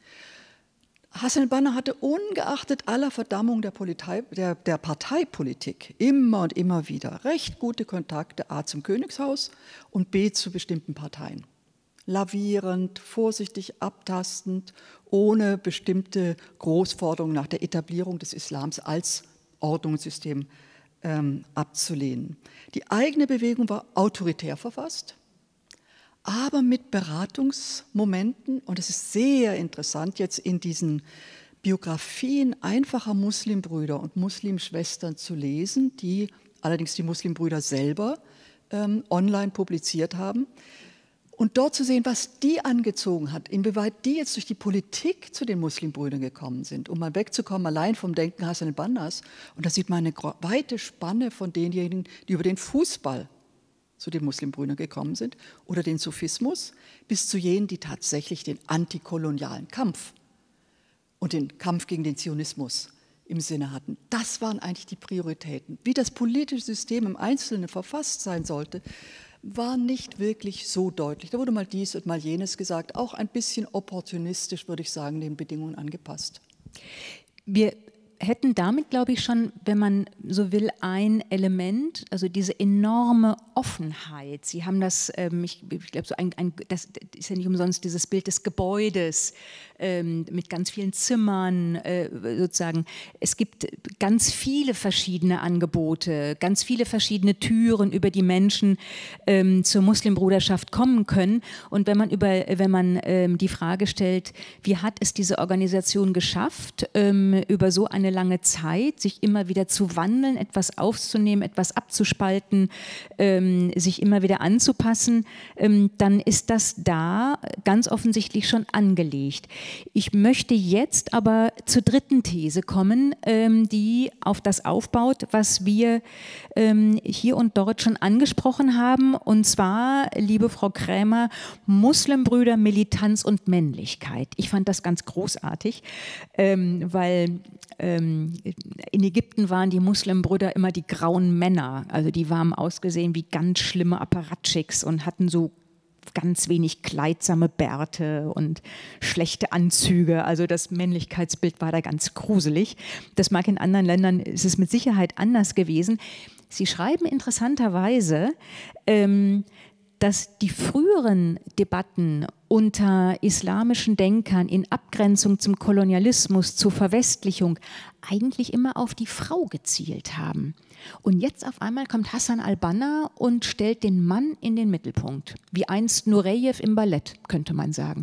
[SPEAKER 3] Hassan al-Banna hatte ungeachtet aller Verdammung der, Politei, der, der Parteipolitik immer und immer wieder recht gute Kontakte a zum Königshaus und b zu bestimmten Parteien. Lavierend, vorsichtig abtastend, ohne bestimmte Großforderungen nach der Etablierung des Islams als Ordnungssystem ähm, abzulehnen. Die eigene Bewegung war autoritär verfasst, aber mit Beratungsmomenten, und es ist sehr interessant jetzt in diesen Biografien einfacher Muslimbrüder und Muslimschwestern zu lesen, die allerdings die Muslimbrüder selber ähm, online publiziert haben, und dort zu sehen, was die angezogen hat, inwieweit die jetzt durch die Politik zu den Muslimbrüdern gekommen sind, um mal wegzukommen allein vom Denken Hassan al-Bannas. Und da sieht man eine weite Spanne von denjenigen, die über den Fußball zu den Muslimbrüdern gekommen sind oder den Sufismus, bis zu jenen, die tatsächlich den antikolonialen Kampf und den Kampf gegen den Zionismus im Sinne hatten. Das waren eigentlich die Prioritäten. Wie das politische System im Einzelnen verfasst sein sollte, war nicht wirklich so deutlich. Da wurde mal dies und mal jenes gesagt, auch ein bisschen opportunistisch, würde ich sagen, den Bedingungen angepasst.
[SPEAKER 2] Wir hätten damit, glaube ich, schon, wenn man so will, ein Element, also diese enorme Offenheit. Sie haben das, ähm, ich, ich glaube, so ein, ein, das ist ja nicht umsonst dieses Bild des Gebäudes ähm, mit ganz vielen Zimmern, äh, sozusagen. Es gibt ganz viele verschiedene Angebote, ganz viele verschiedene Türen, über die Menschen ähm, zur Muslimbruderschaft kommen können. Und wenn man über, wenn man ähm, die Frage stellt, wie hat es diese Organisation geschafft, ähm, über so eine eine lange Zeit, sich immer wieder zu wandeln, etwas aufzunehmen, etwas abzuspalten, ähm, sich immer wieder anzupassen, ähm, dann ist das da ganz offensichtlich schon angelegt. Ich möchte jetzt aber zur dritten These kommen, ähm, die auf das aufbaut, was wir ähm, hier und dort schon angesprochen haben, und zwar, liebe Frau Krämer, Muslimbrüder, Militanz und Männlichkeit. Ich fand das ganz großartig, ähm, weil ähm, in Ägypten waren die Muslimbrüder immer die grauen Männer, also die waren ausgesehen wie ganz schlimme Apparatschicks und hatten so ganz wenig kleidsame Bärte und schlechte Anzüge. Also das Männlichkeitsbild war da ganz gruselig. Das mag in anderen Ländern, ist es mit Sicherheit anders gewesen. Sie schreiben interessanterweise, ähm, dass die früheren Debatten unter islamischen Denkern in Abgrenzung zum Kolonialismus, zur Verwestlichung eigentlich immer auf die Frau gezielt haben. Und jetzt auf einmal kommt Hassan al-Banna und stellt den Mann in den Mittelpunkt, wie einst Nureyev im Ballett, könnte man sagen.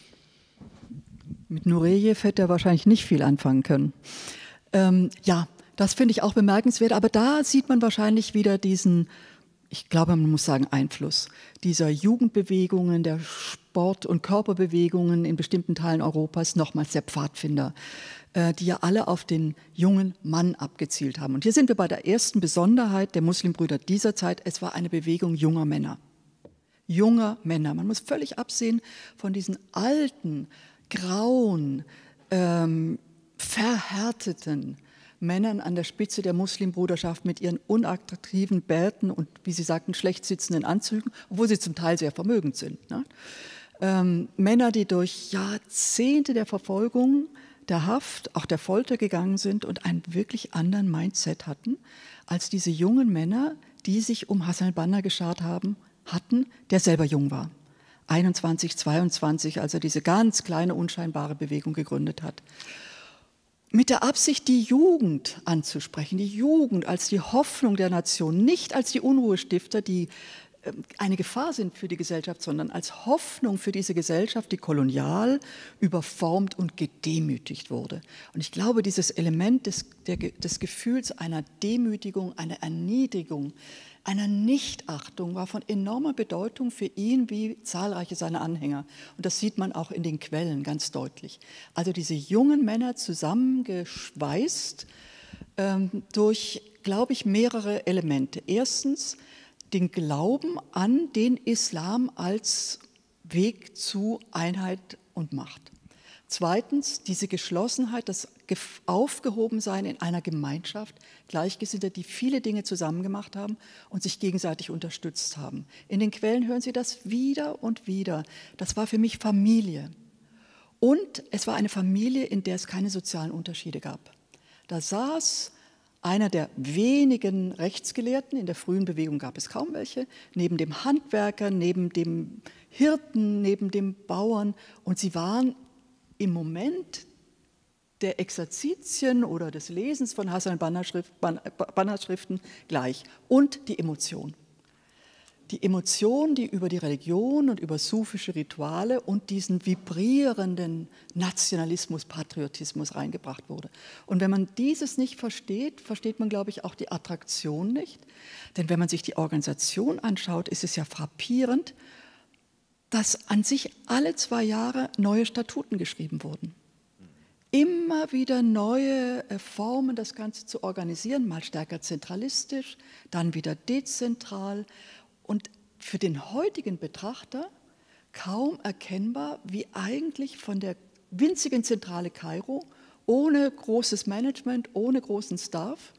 [SPEAKER 3] Mit Nureyev hätte er wahrscheinlich nicht viel anfangen können. Ähm, ja, das finde ich auch bemerkenswert, aber da sieht man wahrscheinlich wieder diesen, ich glaube, man muss sagen, Einfluss dieser Jugendbewegungen, der Sport- und Körperbewegungen in bestimmten Teilen Europas, nochmals der Pfadfinder, äh, die ja alle auf den jungen Mann abgezielt haben. Und hier sind wir bei der ersten Besonderheit der Muslimbrüder dieser Zeit. Es war eine Bewegung junger Männer. Junger Männer. Man muss völlig absehen von diesen alten, grauen, ähm, verhärteten Männern an der Spitze der Muslimbruderschaft mit ihren unattraktiven Bärten und, wie Sie sagten, schlecht sitzenden Anzügen, obwohl sie zum Teil sehr vermögend sind. Ne? Ähm, Männer, die durch Jahrzehnte der Verfolgung, der Haft, auch der Folter gegangen sind und einen wirklich anderen Mindset hatten, als diese jungen Männer, die sich um Hassan al-Banna geschart haben, hatten, der selber jung war. einundzwanzig, zweiundzwanzig, als er diese ganz kleine, unscheinbare Bewegung gegründet hat. Mit der Absicht, die Jugend anzusprechen, die Jugend als die Hoffnung der Nation, nicht als die Unruhestifter, die äh, eine Gefahr sind für die Gesellschaft, sondern als Hoffnung für diese Gesellschaft, die kolonial überformt und gedemütigt wurde. Und ich glaube, dieses Element des, der, des Gefühls einer Demütigung, einer Erniedrigung, einer Nichtachtung war von enormer Bedeutung für ihn wie zahlreiche seiner Anhänger. Und das sieht man auch in den Quellen ganz deutlich. Also diese jungen Männer zusammengeschweißt ähm, durch, glaube ich, mehrere Elemente. Erstens den Glauben an den Islam als Weg zu Einheit und Macht. Zweitens diese Geschlossenheit, das Aufgehobensein in einer Gemeinschaft, Gleichgesinnte, die viele Dinge zusammen gemacht haben und sich gegenseitig unterstützt haben. In den Quellen hören Sie das wieder und wieder. Das war für mich Familie. Und es war eine Familie, in der es keine sozialen Unterschiede gab. Da saß einer der wenigen Rechtsgelehrten, in der frühen Bewegung gab es kaum welche, neben dem Handwerker, neben dem Hirten, neben dem Bauern, und sie waren im Moment der Exerzitien oder des Lesens von Hassan al-Bannas Schriften gleich. Und die Emotion. Die Emotion, die über die Religion und über sufische Rituale und diesen vibrierenden Nationalismus, Patriotismus reingebracht wurde. Und wenn man dieses nicht versteht, versteht man, glaube ich, auch die Attraktion nicht. Denn wenn man sich die Organisation anschaut, ist es ja frappierend, dass an sich alle zwei Jahre neue Statuten geschrieben wurden. Immer wieder neue Formen, das Ganze zu organisieren, mal stärker zentralistisch, dann wieder dezentral. Und für den heutigen Betrachter kaum erkennbar, wie eigentlich von der winzigen Zentrale Kairo, ohne großes Management, ohne großen Staff,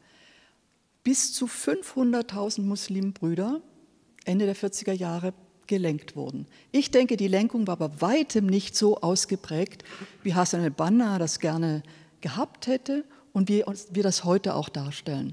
[SPEAKER 3] bis zu fünfhunderttausend Muslimbrüder Ende der vierziger Jahre gelenkt wurden. Ich denke, die Lenkung war bei weitem nicht so ausgeprägt, wie Hassan al-Banna das gerne gehabt hätte und wie wir das heute auch darstellen.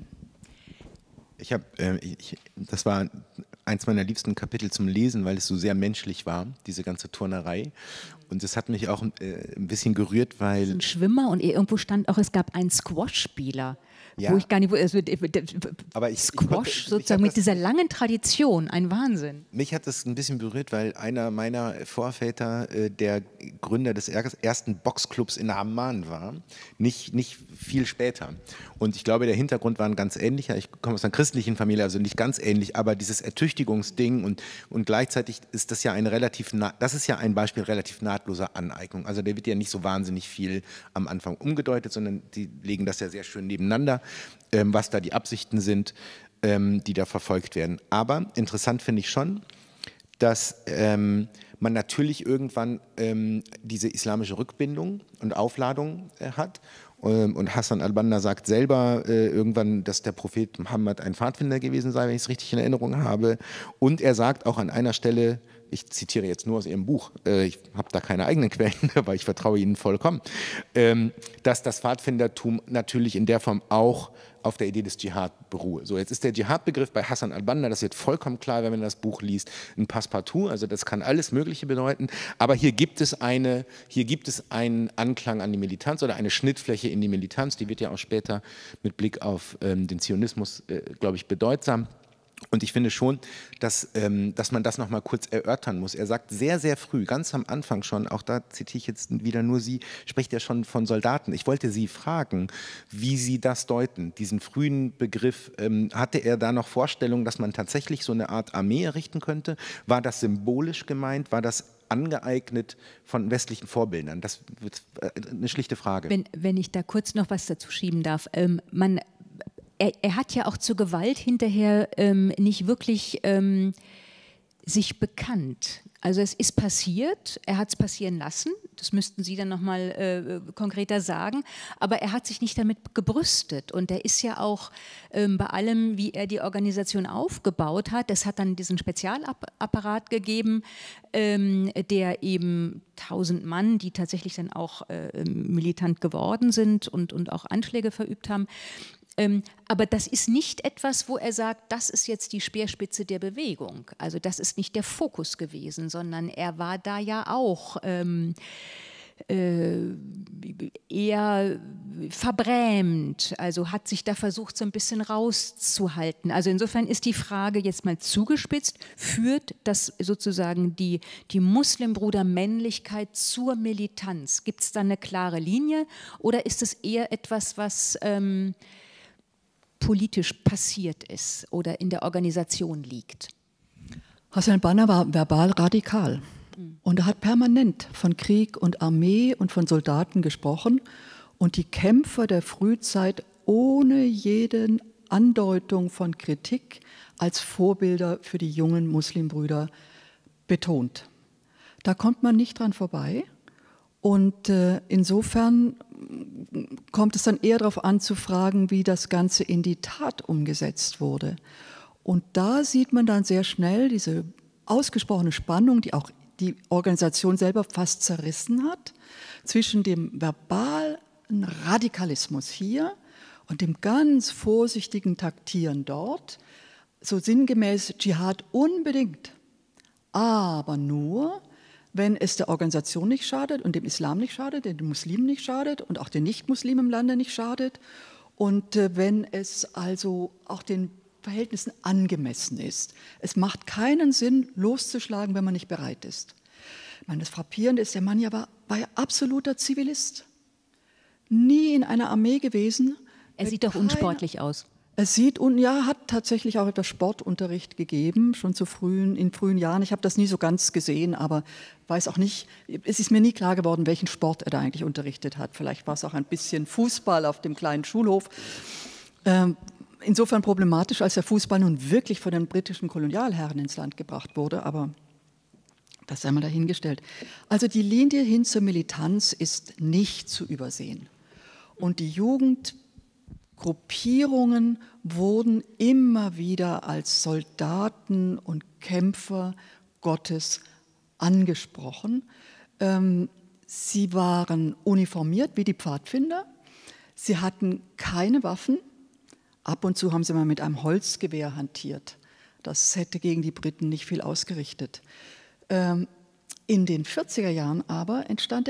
[SPEAKER 4] Ich habe, äh, ich, das war eins meiner liebsten Kapitel zum Lesen, weil es so sehr menschlich war, diese ganze Turnerei. Und das hat mich auch äh, ein bisschen gerührt, weil...
[SPEAKER 2] Ein Schwimmer, und irgendwo stand auch, es gab einen Squash-Spieler.
[SPEAKER 4] Ja.
[SPEAKER 2] Wo ich gar nicht, also,
[SPEAKER 4] Aber ich,
[SPEAKER 2] Squash
[SPEAKER 4] ich, ich,
[SPEAKER 2] sozusagen mit dieser langen Tradition, ein Wahnsinn.
[SPEAKER 4] Mich hat das ein bisschen berührt, weil einer meiner Vorväter äh, der Gründer des ersten Boxclubs in Amman war, nicht, nicht viel später. Und ich glaube, der Hintergrund war ein ganz ähnlicher. Ich komme aus einer christlichen Familie, also nicht ganz ähnlich, aber dieses Ertüchtigungsding und, und gleichzeitig ist das ja eine relativ, das ist ja ein Beispiel relativ nahtloser Aneignung. Also der wird ja nicht so wahnsinnig viel am Anfang umgedeutet, sondern die legen das ja sehr schön nebeneinander, ähm, was da die Absichten sind, ähm, die da verfolgt werden. Aber interessant finde ich schon, dass ähm, man natürlich irgendwann ähm, diese islamische Rückbindung und Aufladung äh, hat. Ähm, und Hassan al-Banna sagt selber äh, irgendwann, dass der Prophet Mohammed ein Pfadfinder gewesen sei, wenn ich es richtig in Erinnerung habe. Und er sagt auch an einer Stelle, ich zitiere jetzt nur aus Ihrem Buch, äh, ich habe da keine eigenen Quellen, aber ich vertraue Ihnen vollkommen, ähm, dass das Pfadfindertum natürlich in der Form auch auf der Idee des Dschihad beruhe. So, jetzt ist der Dschihad-Begriff bei Hassan al-Banna, das wird vollkommen klar, wenn man das Buch liest, ein Passepartout, also das kann alles Mögliche bedeuten, aber hier gibt es eine, hier gibt es einen Anklang an die Militanz oder eine Schnittfläche in die Militanz, die wird ja auch später mit Blick auf ähm, den Zionismus, äh, glaube ich, bedeutsam. Und ich finde schon, dass, ähm, dass man das nochmal kurz erörtern muss. Er sagt sehr, sehr früh, ganz am Anfang schon, auch da zitiere ich jetzt wieder nur Sie, spricht er schon von Soldaten. Ich wollte Sie fragen, wie Sie das deuten, diesen frühen Begriff. Ähm, hatte er da noch Vorstellungen, dass man tatsächlich so eine Art Armee errichten könnte? War das symbolisch gemeint? War das angeeignet von westlichen Vorbildern? Das wird eine schlichte Frage.
[SPEAKER 2] Wenn, wenn ich da kurz noch was dazu schieben darf. Ähm, man Er, er hat ja auch zur Gewalt hinterher ähm, nicht wirklich ähm, sich bekannt. Also es ist passiert, er hat es passieren lassen, das müssten Sie dann nochmal äh, konkreter sagen, aber er hat sich nicht damit gebrüstet und er ist ja auch ähm, bei allem, wie er die Organisation aufgebaut hat, es hat dann diesen Spezialapparat gegeben, ähm, der eben tausend Mann, die tatsächlich dann auch äh, militant geworden sind und, und auch Anschläge verübt haben. Ähm, aber das ist nicht etwas, wo er sagt, das ist jetzt die Speerspitze der Bewegung. Also das ist nicht der Fokus gewesen, sondern er war da ja auch ähm, äh, eher verbrämt, also hat sich da versucht, so ein bisschen rauszuhalten. Also insofern ist die Frage jetzt mal zugespitzt, führt das sozusagen die, die Muslimbruder-Männlichkeit zur Militanz? Gibt es da eine klare Linie oder ist es eher etwas, was ähm, politisch passiert ist oder in der Organisation liegt?
[SPEAKER 3] Hassan al-Banna war verbal radikal und er hat permanent von Krieg und Armee und von Soldaten gesprochen und die Kämpfer der Frühzeit ohne jede Andeutung von Kritik als Vorbilder für die jungen Muslimbrüder betont. Da kommt man nicht dran vorbei. Und äh, insofern kommt es dann eher darauf an, zu fragen, wie das Ganze in die Tat umgesetzt wurde. Und da sieht man dann sehr schnell diese ausgesprochene Spannung, die auch die Organisation selber fast zerrissen hat, zwischen dem verbalen Radikalismus hier und dem ganz vorsichtigen Taktieren dort, so sinngemäß Dschihad unbedingt, aber nur, wenn es der Organisation nicht schadet und dem Islam nicht schadet, den Muslimen nicht schadet und auch den Nicht-Muslimen im Lande nicht schadet und äh, wenn es also auch den Verhältnissen angemessen ist. Es macht keinen Sinn, loszuschlagen, wenn man nicht bereit ist. Ich meine, das Frappierende ist, der Mann ja war, war ja absoluter Zivilist. Nie in einer Armee gewesen.
[SPEAKER 2] Er sieht doch unsportlich aus.
[SPEAKER 3] Es sieht, und ja, hat tatsächlich auch etwas Sportunterricht gegeben, schon zu frühen, in frühen Jahren. Ich habe das nie so ganz gesehen, aber weiß auch nicht, es ist mir nie klar geworden, welchen Sport er da eigentlich unterrichtet hat. Vielleicht war es auch ein bisschen Fußball auf dem kleinen Schulhof. Ähm, insofern problematisch, als der Fußball nun wirklich von den britischen Kolonialherren ins Land gebracht wurde, aber das sei mal dahingestellt. Also die Linie hin zur Militanz ist nicht zu übersehen. Und die Jugend Gruppierungen wurden immer wieder als Soldaten und Kämpfer Gottes angesprochen. Ähm, sie waren uniformiert wie die Pfadfinder. Sie hatten keine Waffen. Ab und zu haben sie mal mit einem Holzgewehr hantiert. Das hätte gegen die Briten nicht viel ausgerichtet. Ähm, in den vierziger Jahren aber entstand der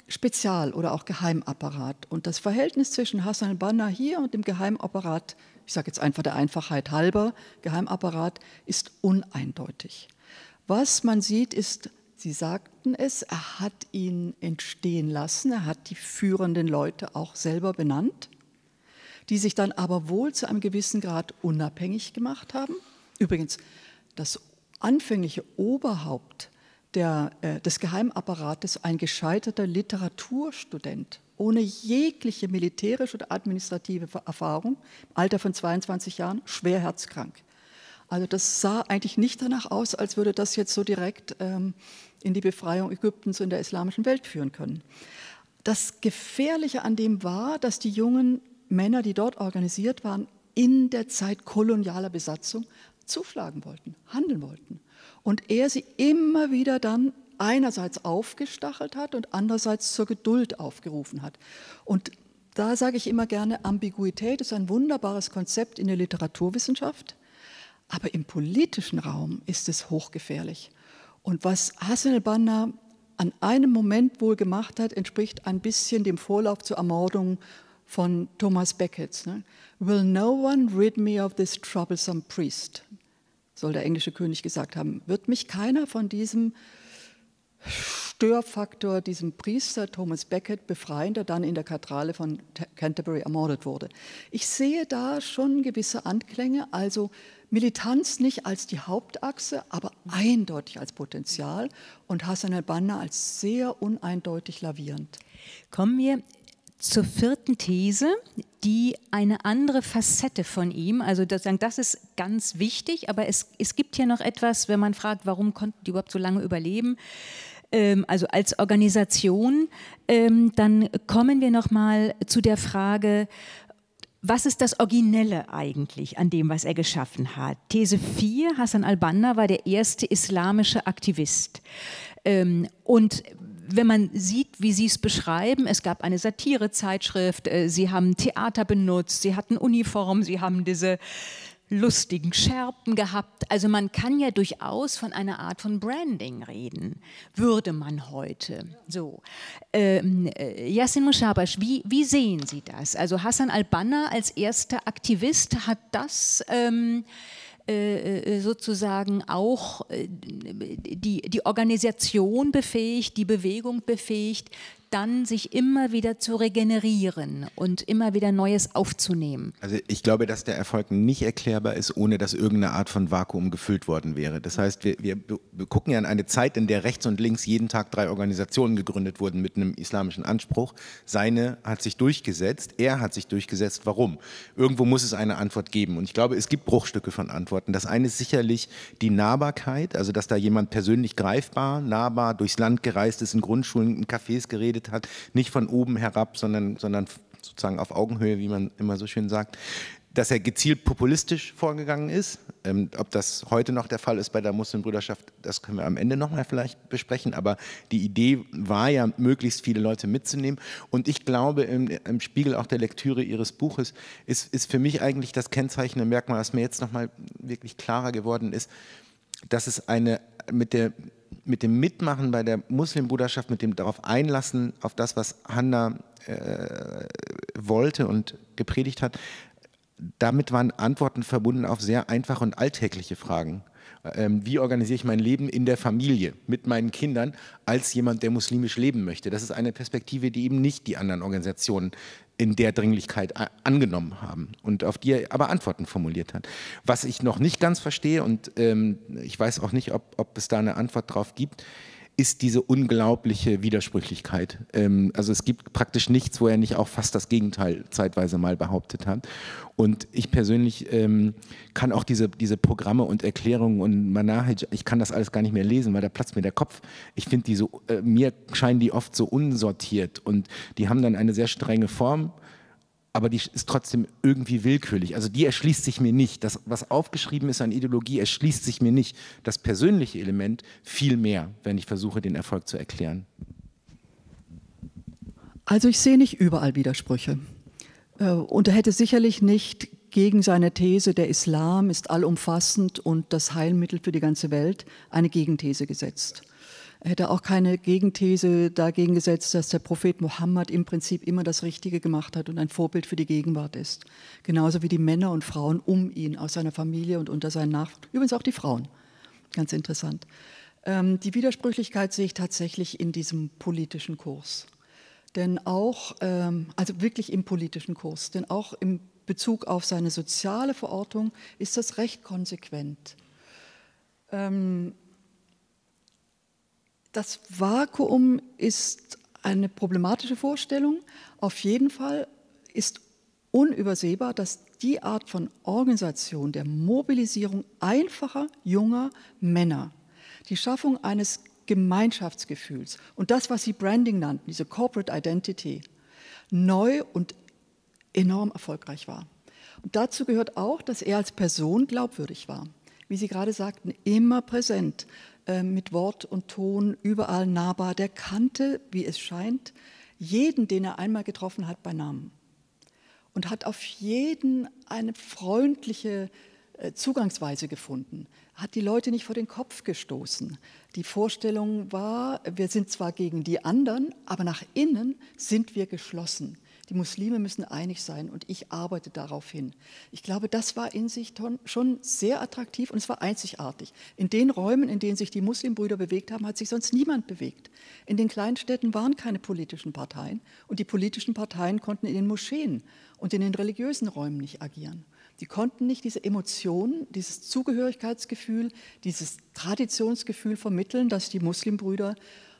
[SPEAKER 3] Spezial- oder auch Geheimapparat. Und das Verhältnis zwischen Hassan al-Banna hier und dem Geheimapparat, ich sage jetzt einfach der Einfachheit halber, Geheimapparat, ist uneindeutig. Was man sieht, ist, Sie sagten es, er hat ihn entstehen lassen, er hat die führenden Leute auch selber benannt, die sich dann aber wohl zu einem gewissen Grad unabhängig gemacht haben. Übrigens, das anfängliche Oberhaupt der, äh, des Geheimapparates, ein gescheiterter Literaturstudent, ohne jegliche militärische oder administrative Erfahrung, im Alter von zweiundzwanzig Jahren, schwer herzkrank. Also das sah eigentlich nicht danach aus, als würde das jetzt so direkt ähm, in die Befreiung Ägyptens in der islamischen Welt führen können. Das Gefährliche an dem war, dass die jungen Männer, die dort organisiert waren, in der Zeit kolonialer Besatzung zuschlagen wollten, handeln wollten. Und er sie immer wieder dann einerseits aufgestachelt hat und andererseits zur Geduld aufgerufen hat. Und da sage ich immer gerne, Ambiguität ist ein wunderbares Konzept in der Literaturwissenschaft, aber im politischen Raum ist es hochgefährlich. Und was Hassan al-Banna an einem Moment wohl gemacht hat, entspricht ein bisschen dem Vorlauf zur Ermordung von Thomas Becket. Ne? Will no one rid me of this troublesome priest? Soll der englische König gesagt haben. Wird mich keiner von diesem Störfaktor, diesem Priester Thomas Becket befreien, der dann in der Kathedrale von Canterbury ermordet wurde. Ich sehe da schon gewisse Anklänge, also Militanz nicht als die Hauptachse, aber eindeutig als Potenzial und Hassan al-Banna als sehr uneindeutig lavierend.
[SPEAKER 2] Kommen wir zur vierten These, die eine andere Facette von ihm, also das, das ist ganz wichtig, aber es, es gibt hier noch etwas, wenn man fragt, warum konnten die überhaupt so lange überleben, ähm, also als Organisation, ähm, dann kommen wir noch mal zu der Frage, was ist das Originelle eigentlich an dem, was er geschaffen hat? These vier, Hassan al-Banna war der erste islamische Aktivist. Ähm, und wenn man sieht, wie Sie es beschreiben, es gab eine Satirezeitschrift, äh, Sie haben Theater benutzt, Sie hatten Uniform, Sie haben diese lustigen Schärpen gehabt. Also man kann ja durchaus von einer Art von Branding reden, würde man heute. So. Ähm, äh, Yassin Mushabash, wie, wie sehen Sie das? Also Hassan al-Banna als erster Aktivist hat das ähm, äh, sozusagen auch äh, die, die Organisation befähigt, die Bewegung befähigt, dann sich immer wieder zu regenerieren und immer wieder Neues aufzunehmen.
[SPEAKER 4] Also ich glaube, dass der Erfolg nicht erklärbar ist, ohne dass irgendeine Art von Vakuum gefüllt worden wäre. Das heißt, wir, wir, wir gucken ja in eine Zeit, in der rechts und links jeden Tag drei Organisationen gegründet wurden mit einem islamischen Anspruch. Seine hat sich durchgesetzt, er hat sich durchgesetzt. Warum? Irgendwo muss es eine Antwort geben. Und ich glaube, es gibt Bruchstücke von Antworten. Das eine ist sicherlich die Nahbarkeit, also dass da jemand persönlich greifbar, nahbar durchs Land gereist ist, in Grundschulen, in Cafés geredet hat, nicht von oben herab, sondern, sondern sozusagen auf Augenhöhe, wie man immer so schön sagt, dass er gezielt populistisch vorgegangen ist. Ähm, ob das heute noch der Fall ist bei der Muslimbrüderschaft, das können wir am Ende nochmal vielleicht besprechen, aber die Idee war ja, möglichst viele Leute mitzunehmen und ich glaube, im, im Spiegel auch der Lektüre Ihres Buches ist, ist für mich eigentlich das kennzeichnende Merkmal, was mir jetzt nochmal wirklich klarer geworden ist, dass es eine mit der mit dem Mitmachen bei der Muslimbruderschaft, mit dem darauf Einlassen auf das, was Hanna äh, wollte und gepredigt hat, damit waren Antworten verbunden auf sehr einfache und alltägliche Fragen. Ähm, wie organisiere ich mein Leben in der Familie mit meinen Kindern als jemand, der muslimisch leben möchte? Das ist eine Perspektive, die eben nicht die anderen Organisationen in der Dringlichkeit angenommen haben und auf die er aber Antworten formuliert hat. Was ich noch nicht ganz verstehe und ähm, ich weiß auch nicht, ob, ob es da eine Antwort drauf gibt, ist diese unglaubliche Widersprüchlichkeit. Ähm, also es gibt praktisch nichts, wo er nicht auch fast das Gegenteil zeitweise mal behauptet hat. Und ich persönlich ähm, kann auch diese, diese Programme und Erklärungen und Manahij, ich kann das alles gar nicht mehr lesen, weil da platzt mir der Kopf. Ich finde die so, äh, mir scheinen die oft so unsortiert und die haben dann eine sehr strenge Form, aber die ist trotzdem irgendwie willkürlich. Also die erschließt sich mir nicht. Das, was aufgeschrieben ist an Ideologie, erschließt sich mir nicht. Das persönliche Element viel mehr, wenn ich versuche, den Erfolg zu erklären.
[SPEAKER 3] Also ich sehe nicht überall Widersprüche. Und er hätte sicherlich nicht gegen seine These, der Islam ist allumfassend und das Heilmittel für die ganze Welt, eine Gegenthese gesetzt. Er hätte auch keine Gegenthese dagegen gesetzt, dass der Prophet Mohammed im Prinzip immer das Richtige gemacht hat und ein Vorbild für die Gegenwart ist. Genauso wie die Männer und Frauen um ihn, aus seiner Familie und unter seinen Nachfolgern. Übrigens auch die Frauen. Ganz interessant. Ähm, die Widersprüchlichkeit sehe ich tatsächlich in diesem politischen Kurs. Denn auch, ähm, also wirklich im politischen Kurs, denn auch im Bezug auf seine soziale Verortung ist das recht konsequent. Ähm, Das Vakuum ist eine problematische Vorstellung. Auf jeden Fall ist unübersehbar, dass die Art von Organisation der Mobilisierung einfacher, junger Männer, die Schaffung eines Gemeinschaftsgefühls und das, was Sie Branding nannten, diese Corporate Identity, neu und enorm erfolgreich war. Und dazu gehört auch, dass er als Person glaubwürdig war. Wie Sie gerade sagten, immer präsent, mit Wort und Ton, überall nahbar. Der kannte, wie es scheint, jeden, den er einmal getroffen hat, bei Namen. Und hat auf jeden eine freundliche Zugangsweise gefunden. Hat die Leute nicht vor den Kopf gestoßen. Die Vorstellung war, wir sind zwar gegen die anderen, aber nach innen sind wir geschlossen. Die Muslime müssen einig sein und ich arbeite darauf hin. Ich glaube, das war in sich schon sehr attraktiv und es war einzigartig. In den Räumen, in denen sich die Muslimbrüder bewegt haben, hat sich sonst niemand bewegt. In den kleinen Städten waren keine politischen Parteien und die politischen Parteien konnten in den Moscheen und in den religiösen Räumen nicht agieren. Die konnten nicht diese Emotionen, dieses Zugehörigkeitsgefühl, dieses Traditionsgefühl vermitteln, das die Muslimbrüder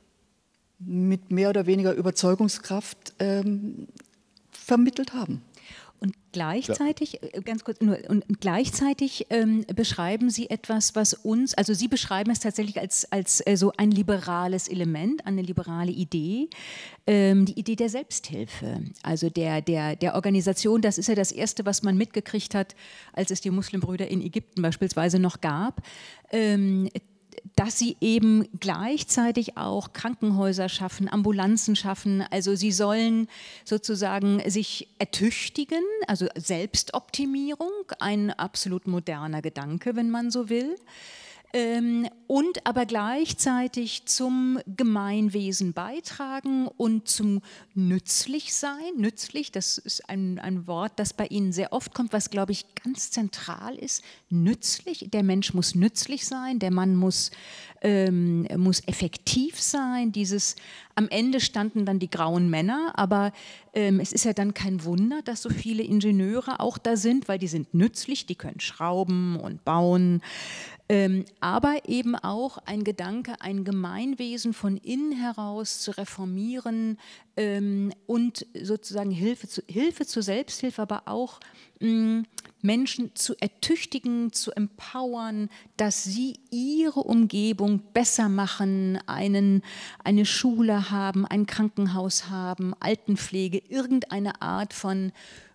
[SPEAKER 3] mit mehr oder weniger Überzeugungskraft ähm, vermittelt haben.
[SPEAKER 2] Und gleichzeitig, ja. ganz kurz, nur, und gleichzeitig ähm, beschreiben Sie etwas, was uns, also Sie beschreiben es tatsächlich als, als äh, so ein liberales Element, eine liberale Idee, ähm, die Idee der Selbsthilfe, also der, der, der Organisation. Das ist ja das Erste, was man mitgekriegt hat, als es die Muslimbrüder in Ägypten beispielsweise noch gab. Ähm, dass sie eben gleichzeitig auch Krankenhäuser schaffen, Ambulanzen schaffen. Also sie sollen sozusagen sich ertüchtigen, also Selbstoptimierung, ein absolut moderner Gedanke, wenn man so will. Ähm, und aber gleichzeitig zum Gemeinwesen beitragen und zum Nützlichsein. Nützlich, das ist ein, ein Wort, das bei Ihnen sehr oft kommt, was, glaube ich, ganz zentral ist. Nützlich, der Mensch muss nützlich sein, der Mann muss, ähm, muss effektiv sein. Dieses, am Ende standen dann die grauen Männer, aber ähm, es ist ja dann kein Wunder, dass so viele Ingenieure auch da sind, weil die sind nützlich, die können schrauben und bauen. Ähm, aber eben auch ein Gedanke, ein Gemeinwesen von innen heraus zu reformieren ähm, und sozusagen Hilfe, zu, Hilfe zur Selbsthilfe, aber auch mh, Menschen zu ertüchtigen, zu empowern, dass sie ihre Umgebung besser machen, einen, eine Schule haben, ein Krankenhaus haben, Altenpflege, irgendeine Art von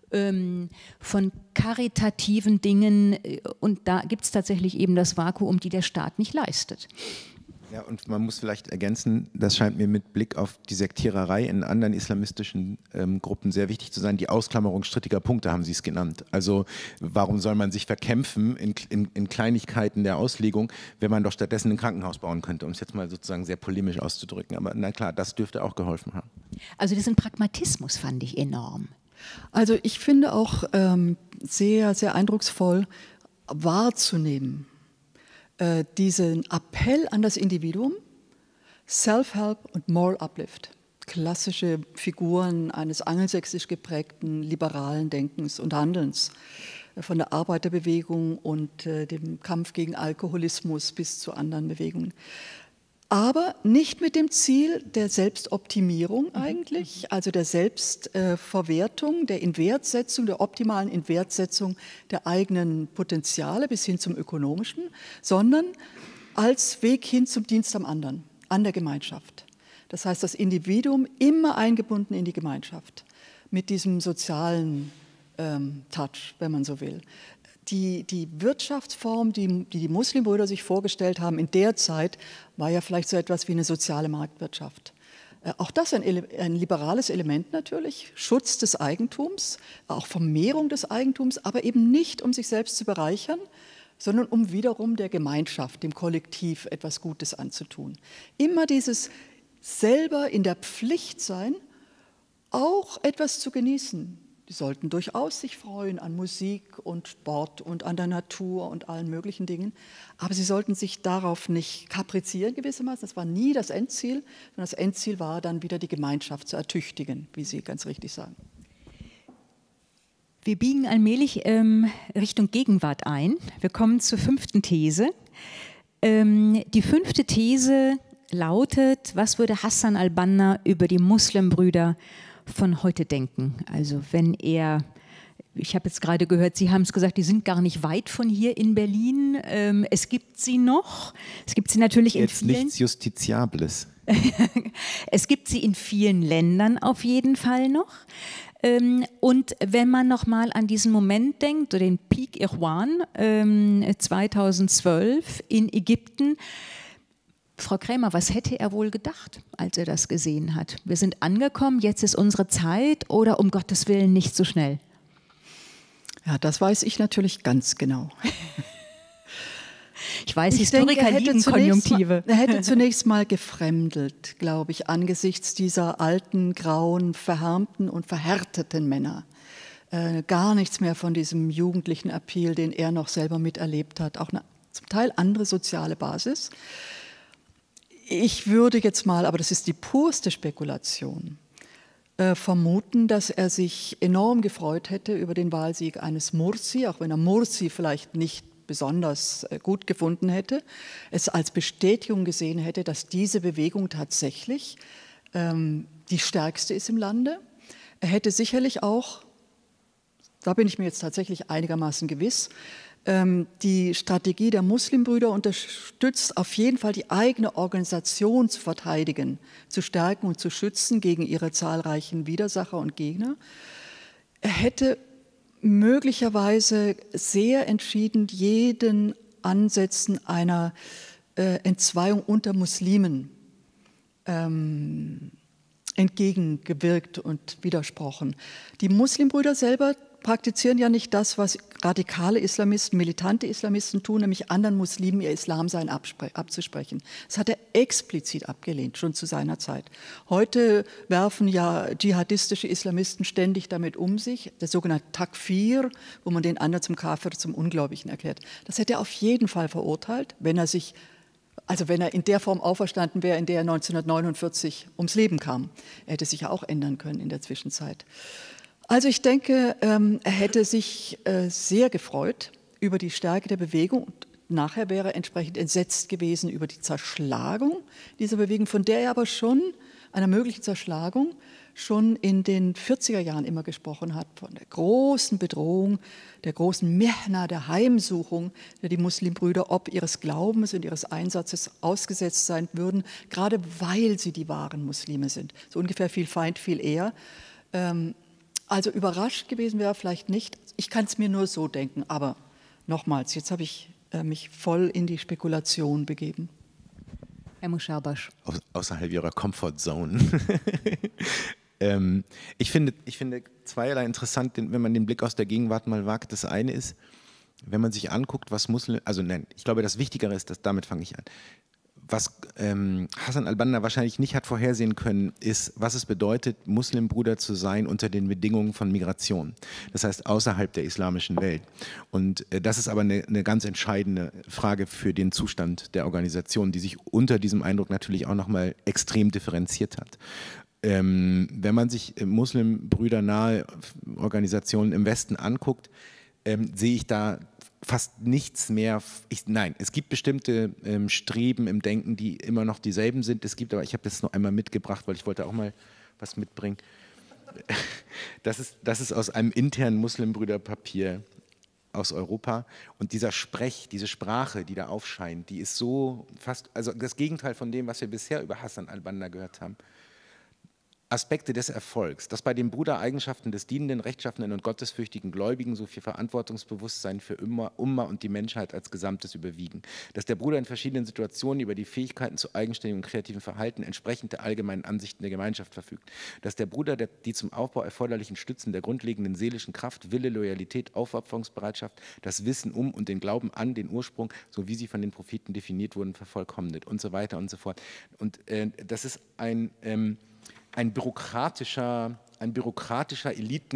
[SPEAKER 2] von karitativen Dingen, und da gibt es tatsächlich eben das Vakuum, die der Staat nicht leistet.
[SPEAKER 4] Ja, und man muss vielleicht ergänzen, das scheint mir mit Blick auf die Sektiererei in anderen islamistischen ähm, Gruppen sehr wichtig zu sein, die Ausklammerung strittiger Punkte haben Sie es genannt. Also warum soll man sich verkämpfen in, in, in Kleinigkeiten der Auslegung, wenn man doch stattdessen ein Krankenhaus bauen könnte, um es jetzt mal sozusagen sehr polemisch auszudrücken. Aber na klar, das dürfte auch geholfen haben.
[SPEAKER 2] Also diesen Pragmatismus fand ich enorm.
[SPEAKER 3] Also ich finde auch ähm, sehr, sehr eindrucksvoll wahrzunehmen, äh, diesen Appell an das Individuum, Self-Help und Moral Uplift. Klassische Figuren eines angelsächsisch geprägten liberalen Denkens und Handelns, äh, von der Arbeiterbewegung und äh, dem Kampf gegen Alkoholismus bis zu anderen Bewegungen. Aber nicht mit dem Ziel der Selbstoptimierung eigentlich, also der Selbstverwertung, der Inwertsetzung, der optimalen Inwertsetzung der eigenen Potenziale bis hin zum Ökonomischen, sondern als Weg hin zum Dienst am anderen, an der Gemeinschaft. Das heißt, das Individuum immer eingebunden in die Gemeinschaft, mit diesem sozialen ähm, Touch, wenn man so will. Die, die Wirtschaftsform, die, die die Muslimbrüder sich vorgestellt haben in der Zeit, war ja vielleicht so etwas wie eine soziale Marktwirtschaft. Äh, auch das ein, Ele- ein liberales Element natürlich, Schutz des Eigentums, auch Vermehrung des Eigentums, aber eben nicht, um sich selbst zu bereichern, sondern um wiederum der Gemeinschaft, dem Kollektiv etwas Gutes anzutun. Immer dieses selber in der Pflicht sein, auch etwas zu genießen. Die sollten durchaus sich freuen an Musik und Sport und an der Natur und allen möglichen Dingen, aber sie sollten sich darauf nicht kaprizieren gewissermaßen. Das war nie das Endziel, sondern das Endziel war dann wieder die Gemeinschaft zu ertüchtigen, wie Sie ganz richtig sagen.
[SPEAKER 2] Wir biegen allmählich ähm, Richtung Gegenwart ein. Wir kommen zur fünften These. Ähm, die fünfte These lautet, was würde Hassan al-Banna über die Muslimbrüder von heute denken? Also wenn er, ich habe jetzt gerade gehört, Sie haben es gesagt, die sind gar nicht weit von hier in Berlin. Ähm, es gibt sie noch. Es gibt sie natürlich
[SPEAKER 4] Jetzt
[SPEAKER 2] in vielen...
[SPEAKER 4] nichts Justiziables.
[SPEAKER 2] Es gibt sie in vielen Ländern auf jeden Fall noch. Und wenn man nochmal an diesen Moment denkt, den Peak Irwan ähm, zweitausendzwölf in Ägypten, Frau Krämer, was hätte er wohl gedacht, als er das gesehen hat? Wir sind angekommen, jetzt ist unsere Zeit oder um Gottes Willen nicht so schnell?
[SPEAKER 3] Ja, das weiß ich natürlich ganz genau.
[SPEAKER 2] Ich weiß,
[SPEAKER 3] ich
[SPEAKER 2] Historiker
[SPEAKER 3] denke,
[SPEAKER 2] lieben Konjunktive.
[SPEAKER 3] Mal, er hätte zunächst mal gefremdelt, glaube ich, angesichts dieser alten, grauen, verhärmten und verhärteten Männer. Äh, gar nichts mehr von diesem jugendlichen Appeal, den er noch selber miterlebt hat. Auch eine zum Teil andere soziale Basis. Ich würde jetzt mal, aber das ist die purste Spekulation, äh, vermuten, dass er sich enorm gefreut hätte über den Wahlsieg eines Mursi, auch wenn er Mursi vielleicht nicht besonders gut gefunden hätte, es als Bestätigung gesehen hätte, dass diese Bewegung tatsächlich ähm, die stärkste ist im Lande. Er hätte sicherlich auch, da bin ich mir jetzt tatsächlich einigermaßen gewiss, ähm, die Strategie der Muslimbrüder unterstützt, auf jeden Fall die eigene Organisation zu verteidigen, zu stärken und zu schützen gegen ihre zahlreichen Widersacher und Gegner. Er hätte möglicherweise sehr entschieden jeden Ansätzen einer äh, Entzweiung unter Muslimen ähm, entgegengewirkt und widersprochen. Die Muslimbrüder selber praktizieren ja nicht das, was radikale Islamisten, militante Islamisten tun, nämlich anderen Muslimen ihr Islamsein abzusprechen. Das hat er explizit abgelehnt, schon zu seiner Zeit. Heute werfen ja dschihadistische Islamisten ständig damit um sich, der sogenannte Takfir, wo man den anderen zum Kafir, zum Ungläubigen erklärt. Das hätte er auf jeden Fall verurteilt, wenn er sich, also wenn er in der Form auferstanden wäre, in der er neunzehnhundertneunundvierzig ums Leben kam. Er hätte sich ja auch ändern können in der Zwischenzeit. Also ich denke, ähm, er hätte sich äh, sehr gefreut über die Stärke der Bewegung und nachher wäre er entsprechend entsetzt gewesen über die Zerschlagung dieser Bewegung, von der er aber schon, einer möglichen Zerschlagung, schon in den vierziger Jahren immer gesprochen hat, von der großen Bedrohung, der großen Mehna, der Heimsuchung, der die Muslimbrüder ob ihres Glaubens und ihres Einsatzes ausgesetzt sein würden, gerade weil sie die wahren Muslime sind. So ungefähr viel Feind, viel eher. Ähm, Also überrascht gewesen wäre er vielleicht nicht. Ich kann es mir nur so denken. Aber nochmals, jetzt habe ich äh, mich voll in die Spekulation begeben.
[SPEAKER 2] Herr Musharbash.
[SPEAKER 4] Au außerhalb Ihrer Comfortzone. ähm, ich, finde, ich finde zweierlei interessant, wenn man den Blick aus der Gegenwart mal wagt. Das eine ist, wenn man sich anguckt, was Muslim, also nein, ich glaube, das Wichtigere ist, dass, damit fange ich an. Was ähm, Hassan al-Banna wahrscheinlich nicht hat vorhersehen können, ist, was es bedeutet, Muslimbruder zu sein unter den Bedingungen von Migration. Das heißt, außerhalb der islamischen Welt. Und äh, das ist aber eine, eine ganz entscheidende Frage für den Zustand der Organisation, die sich unter diesem Eindruck natürlich auch nochmal extrem differenziert hat. Ähm, wenn man sich äh, Muslimbrüder-nahe Organisationen im Westen anguckt, ähm, sehe ich da fast nichts mehr. Ich, nein, es gibt bestimmte ähm, Streben im Denken, die immer noch dieselben sind. Es gibt, aber ich habe das noch einmal mitgebracht, weil ich wollte auch mal was mitbringen. Das ist, das ist aus einem internen Muslimbrüderpapier aus Europa. Und dieser Sprech, diese Sprache, die da aufscheint, die ist so fast, also das Gegenteil von dem, was wir bisher über Hassan al-Banna gehört haben. Aspekte des Erfolgs, dass bei dem Bruder Eigenschaften des dienenden, rechtschaffenen und gottesfürchtigen Gläubigen sowie Verantwortungsbewusstsein für Umma, Umma und die Menschheit als Gesamtes überwiegen, dass der Bruder in verschiedenen Situationen über die Fähigkeiten zu eigenständigem und kreativem Verhalten entsprechend der allgemeinen Ansichten der Gemeinschaft verfügt, dass der Bruder der, die zum Aufbau erforderlichen Stützen der grundlegenden seelischen Kraft, Wille, Loyalität, Aufopferungsbereitschaft, das Wissen um und den Glauben an den Ursprung, so wie sie von den Propheten definiert wurden, vervollkommnet und so weiter und so fort. Und äh, das ist ein ähm, ein bürokratischer, ein bürokratischer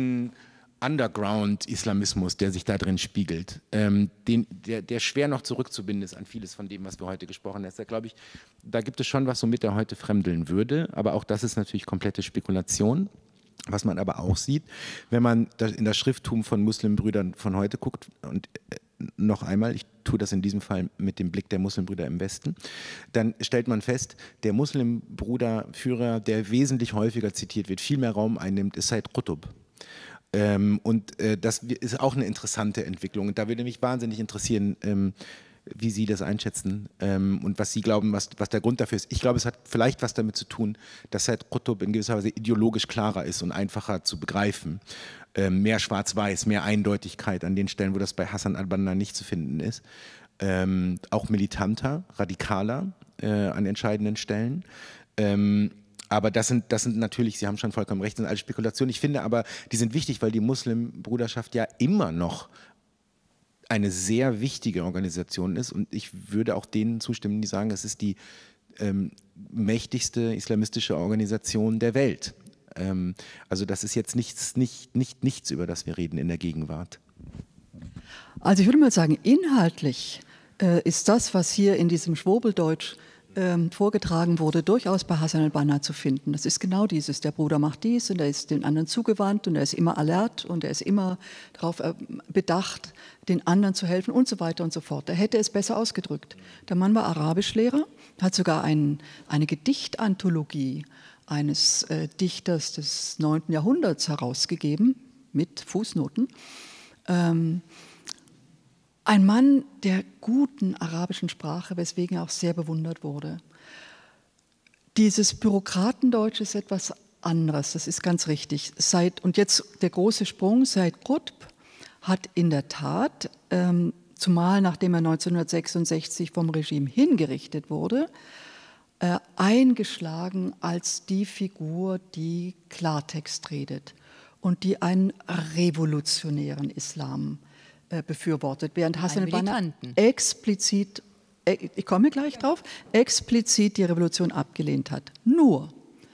[SPEAKER 4] Eliten-Underground-Islamismus, der sich da drin spiegelt, ähm, den, der, der schwer noch zurückzubinden ist an vieles von dem, was wir heute gesprochen haben. Da glaube ich, da gibt es schon was, womit er heute fremdeln würde, aber auch das ist natürlich komplette Spekulation. Was man aber auch sieht, wenn man in das Schrifttum von Muslimbrüdern von heute guckt, und noch einmal, ich tue das in diesem Fall mit dem Blick der Muslimbrüder im Westen, dann stellt man fest, der Muslimbruderführer, der wesentlich häufiger zitiert wird, viel mehr Raum einnimmt, ist Said Qutb. Ähm, und äh, das ist auch eine interessante Entwicklung. Und da würde mich wahnsinnig interessieren, ähm, wie Sie das einschätzen ähm, und was Sie glauben, was, was der Grund dafür ist. Ich glaube, es hat vielleicht was damit zu tun, dass Said Qutb in gewisser Weise ideologisch klarer ist und einfacher zu begreifen. Ähm, mehr Schwarz-Weiß, mehr Eindeutigkeit an den Stellen, wo das bei Hassan al-Banna nicht zu finden ist. Ähm, auch militanter, radikaler äh, an entscheidenden Stellen. Ähm, aber das sind, das sind natürlich, Sie haben schon vollkommen recht, das sind alle Spekulationen. Ich finde aber, die sind wichtig, weil die Muslimbruderschaft ja immer noch eine sehr wichtige Organisation ist und ich würde auch denen zustimmen, die sagen, es ist die ähm, mächtigste islamistische Organisation der Welt. Ähm, also das ist jetzt nichts, nicht, nicht, nichts, über das wir reden in der Gegenwart.
[SPEAKER 3] Also ich würde mal sagen, inhaltlich äh, ist das, was hier in diesem Schwurbeldeutsch ähm, vorgetragen wurde, durchaus bei Hassan al-Banna zu finden. Das ist genau dieses, der Bruder macht dies und er ist den anderen zugewandt und er ist immer alert und er ist immer darauf äh, bedacht, den anderen zu helfen und so weiter und so fort. Er hätte es besser ausgedrückt. Der Mann war Arabischlehrer, hat sogar ein, eine Gedichtanthologie eines äh, Dichters des neunten Jahrhunderts herausgegeben, mit Fußnoten. Ähm, Ein Mann der guten arabischen Sprache, weswegen er auch sehr bewundert wurde. Dieses Bürokratendeutsch ist etwas anderes, das ist ganz richtig. Seit, und jetzt der große Sprung, Said Qutb hat in der Tat, ähm, zumal nachdem er neunzehnhundertsechsundsechzig vom Regime hingerichtet wurde, äh, eingeschlagen als die Figur, die Klartext redet und die einen revolutionären Islam befürwortet, während Hassan al-Banna explizit, ich komme gleich drauf, explizit die Revolution abgelehnt hat. Nur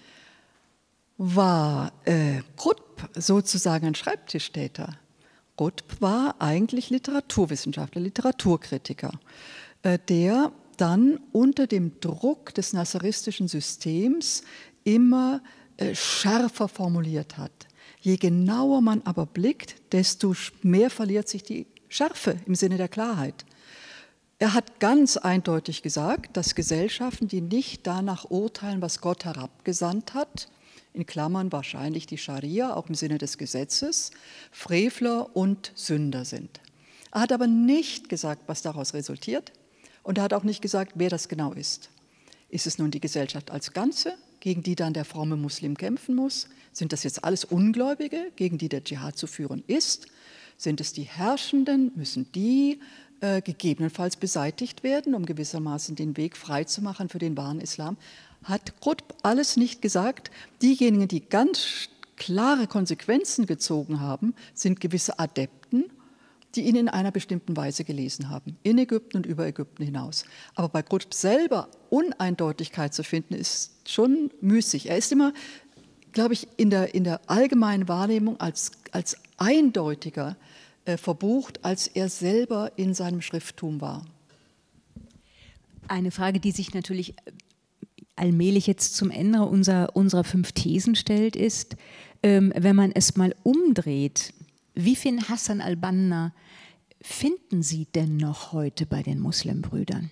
[SPEAKER 3] war äh, Qutb sozusagen ein Schreibtischtäter. Qutb war eigentlich Literaturwissenschaftler, Literaturkritiker, äh, der dann unter dem Druck des nasseristischen Systems immer äh, schärfer formuliert hat. Je genauer man aber blickt, desto mehr verliert sich die Schärfe im Sinne der Klarheit. Er hat ganz eindeutig gesagt, dass Gesellschaften, die nicht danach urteilen, was Gott herabgesandt hat, in Klammern wahrscheinlich die Scharia, auch im Sinne des Gesetzes, Frevler und Sünder sind. Er hat aber nicht gesagt, was daraus resultiert, und er hat auch nicht gesagt, wer das genau ist. Ist es nun die Gesellschaft als Ganze, gegen die dann der fromme Muslim kämpfen muss? Sind das jetzt alles Ungläubige, gegen die der Dschihad zu führen ist? Sind es die Herrschenden? Müssen die äh, gegebenenfalls beseitigt werden, um gewissermaßen den Weg freizumachen für den wahren Islam? Hat Qutb alles nicht gesagt. Diejenigen, die ganz klare Konsequenzen gezogen haben, sind gewisse Adepten, die ihn in einer bestimmten Weise gelesen haben, in Ägypten und über Ägypten hinaus. Aber bei Qutb selber Uneindeutigkeit zu finden, ist schon müßig. Er ist immer, glaube ich, in der, in der allgemeinen Wahrnehmung als, als eindeutiger äh, verbucht, als er selber in seinem Schrifttum war.
[SPEAKER 2] Eine Frage, die sich natürlich allmählich jetzt zum Ende unserer, unserer fünf Thesen stellt, ist, ähm, wenn man es mal umdreht, wie viel Hassan al-Banna finden Sie denn noch heute bei den Muslimbrüdern?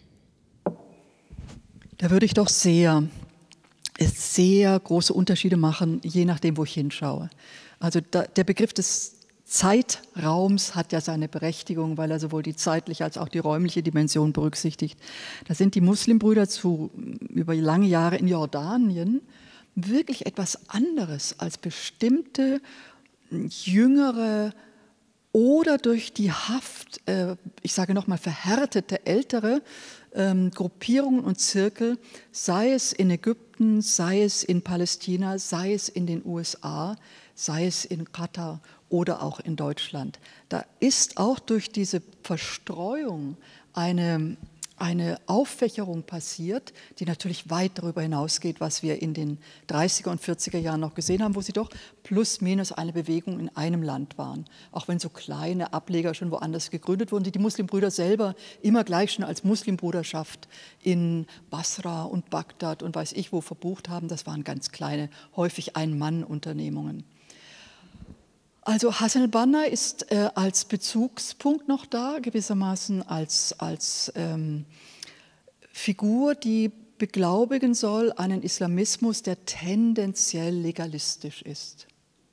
[SPEAKER 3] Da würde ich doch sehr, sehr große Unterschiede machen, je nachdem, wo ich hinschaue. Also da, der Begriff des Zeitraums hat ja seine Berechtigung, weil er sowohl die zeitliche als auch die räumliche Dimension berücksichtigt. Da sind die Muslimbrüder zu, über lange Jahre in Jordanien wirklich etwas anderes als bestimmte jüngere oder durch die Haft, äh, ich sage nochmal verhärtete ältere ähm, Gruppierungen und Zirkel, sei es in Ägypten, sei es in Palästina, sei es in den U S A, sei es in Katar oder auch in Deutschland. Da ist auch durch diese Verstreuung eine, eine Auffächerung passiert, die natürlich weit darüber hinausgeht, was wir in den dreißiger und vierziger Jahren noch gesehen haben, wo sie doch plus minus eine Bewegung in einem Land waren. Auch wenn so kleine Ableger schon woanders gegründet wurden, die die Muslimbrüder selber immer gleich schon als Muslimbruderschaft in Basra und Bagdad und weiß ich wo verbucht haben, das waren ganz kleine, häufig Ein-Mann-Unternehmungen. Also Hassan al-Banna ist äh, als Bezugspunkt noch da, gewissermaßen als, als ähm, Figur, die beglaubigen soll einen Islamismus, der tendenziell legalistisch ist.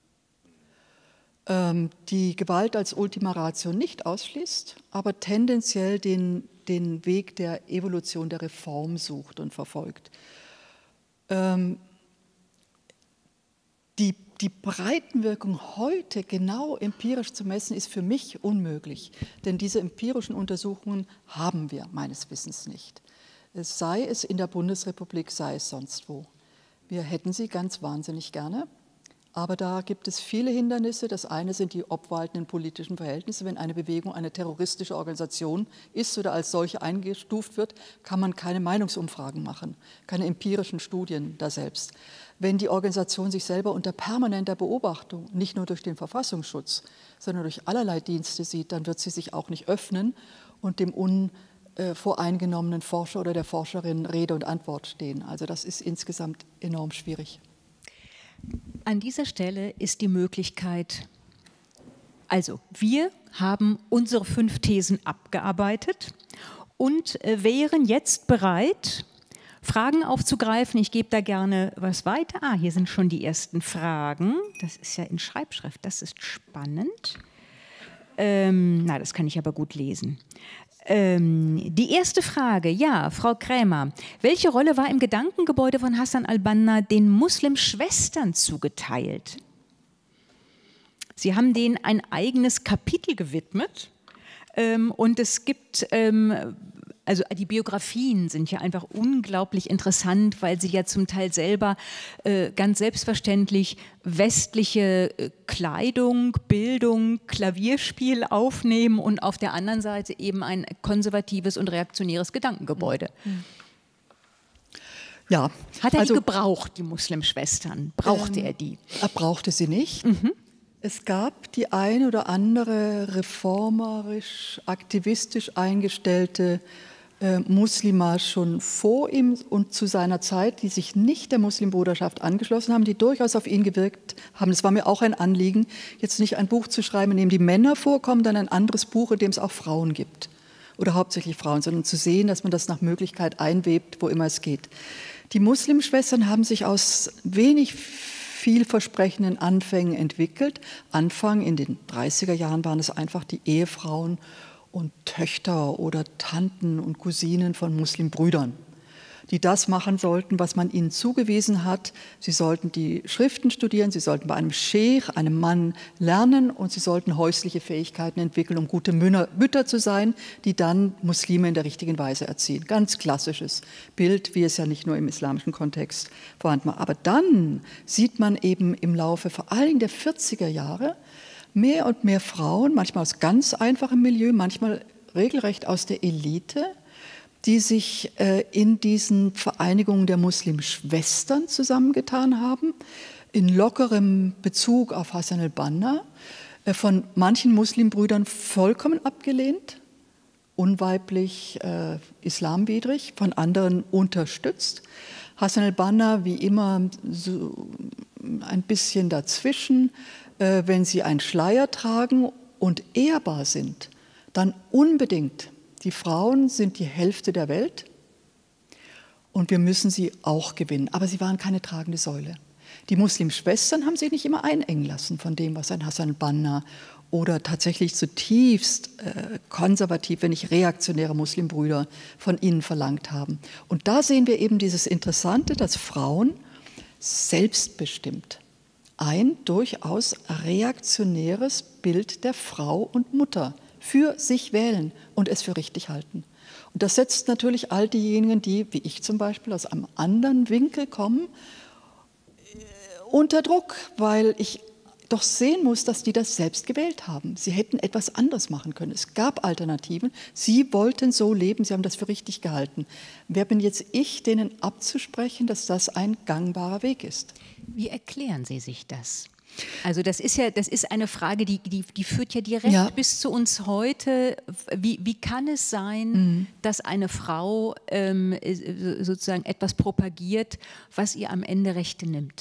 [SPEAKER 3] Ähm, die Gewalt als Ultima Ratio nicht ausschließt, aber tendenziell den, den Weg der Evolution, der Reform sucht und verfolgt. Ähm, die Die Breitenwirkung heute genau empirisch zu messen, ist für mich unmöglich, denn diese empirischen Untersuchungen haben wir meines Wissens nicht. Es sei es in der Bundesrepublik, sei es sonst wo. Wir hätten sie ganz wahnsinnig gerne, aber da gibt es viele Hindernisse. Das eine sind die obwaltenden politischen Verhältnisse. Wenn eine Bewegung eine terroristische Organisation ist oder als solche eingestuft wird, kann man keine Meinungsumfragen machen, keine empirischen Studien daselbst. Wenn die Organisation sich selber unter permanenter Beobachtung, nicht nur durch den Verfassungsschutz, sondern durch allerlei Dienste sieht, dann wird sie sich auch nicht öffnen und dem unvoreingenommenen Forscher oder der Forscherin Rede und Antwort stehen. Also das ist insgesamt enorm schwierig.
[SPEAKER 2] An dieser Stelle ist die Möglichkeit, also wir haben unsere fünf Thesen abgearbeitet und wären jetzt bereit, Fragen aufzugreifen. Ich gebe da gerne was weiter. Ah, hier sind schon die ersten Fragen. Das ist ja in Schreibschrift, das ist spannend. Ähm, na, das kann ich aber gut lesen. Ähm, die erste Frage, ja, Frau Krämer. Welche Rolle war im Gedankengebäude von Hassan al-Banna den Muslimschwestern zugeteilt? Sie haben denen ein eigenes Kapitel gewidmet ähm, und es gibt... Ähm, Also die Biografien sind ja einfach unglaublich interessant, weil sie ja zum Teil selber äh, ganz selbstverständlich westliche äh, Kleidung, Bildung, Klavierspiel aufnehmen und auf der anderen Seite eben ein konservatives und reaktionäres Gedankengebäude.
[SPEAKER 3] Ja,
[SPEAKER 2] Hat er
[SPEAKER 3] also,
[SPEAKER 2] die gebraucht, die Muslimschwestern? Brauchte ähm, er die?
[SPEAKER 3] Er brauchte sie nicht.
[SPEAKER 2] Mhm.
[SPEAKER 3] Es gab die ein oder andere reformerisch, aktivistisch eingestellte äh, Muslima schon vor ihm und zu seiner Zeit, die sich nicht der Muslimbruderschaft angeschlossen haben, die durchaus auf ihn gewirkt haben. Es war mir auch ein Anliegen, jetzt nicht ein Buch zu schreiben, in dem die Männer vorkommen, dann ein anderes Buch, in dem es auch Frauen gibt. Oder hauptsächlich Frauen, sondern zu sehen, dass man das nach Möglichkeit einwebt, wo immer es geht. Die Muslimschwestern haben sich aus wenig vielversprechenden Anfängen entwickelt. Anfang in den dreißiger Jahren waren es einfach die Ehefrauen und Töchter oder Tanten und Cousinen von Muslimbrüdern, die das machen sollten, was man ihnen zugewiesen hat. Sie sollten die Schriften studieren, sie sollten bei einem Scheich, einem Mann lernen und sie sollten häusliche Fähigkeiten entwickeln, um gute Mütter zu sein, die dann Muslime in der richtigen Weise erziehen. Ganz klassisches Bild, wie es ja nicht nur im islamischen Kontext vorhanden war. Aber dann sieht man eben im Laufe vor allen Dingen der vierziger Jahre mehr und mehr Frauen, manchmal aus ganz einfachem Milieu, manchmal regelrecht aus der Elite, die sich äh, in diesen Vereinigungen der Muslimschwestern zusammengetan haben, in lockerem Bezug auf Hassan al-Banna, äh, von manchen Muslimbrüdern vollkommen abgelehnt, unweiblich, äh, islamwidrig, von anderen unterstützt. Hassan al-Banna wie immer so ein bisschen dazwischen, äh, wenn sie einen Schleier tragen und ehrbar sind, dann unbedingt. Die Frauen sind die Hälfte der Welt und wir müssen sie auch gewinnen. Aber sie waren keine tragende Säule. Die Muslimschwestern haben sich nicht immer einengen lassen von dem, was ein Hassan al-Banna oder tatsächlich zutiefst äh, konservativ, wenn nicht reaktionäre Muslimbrüder von ihnen verlangt haben. Und da sehen wir eben dieses Interessante, dass Frauen selbstbestimmt. Ein durchaus reaktionäres Bild der Frau und Mutter. Für sich wählen und es für richtig halten. Und das setzt natürlich all diejenigen, die, wie ich zum Beispiel, aus einem anderen Winkel kommen, unter Druck, weil ich doch sehen muss, dass die das selbst gewählt haben. Sie hätten etwas anderes machen können. Es gab Alternativen. Sie wollten so leben, sie haben das für richtig gehalten. Wer bin jetzt ich, denen abzusprechen, dass das ein gangbarer Weg ist?
[SPEAKER 2] Wie erklären Sie sich das? Also das ist ja, das ist eine Frage, die, die, die führt ja direkt
[SPEAKER 3] ja.
[SPEAKER 2] bis zu uns heute. Wie, wie kann es sein, mhm. dass eine Frau ähm, sozusagen etwas propagiert, was ihr am Ende Rechte nimmt?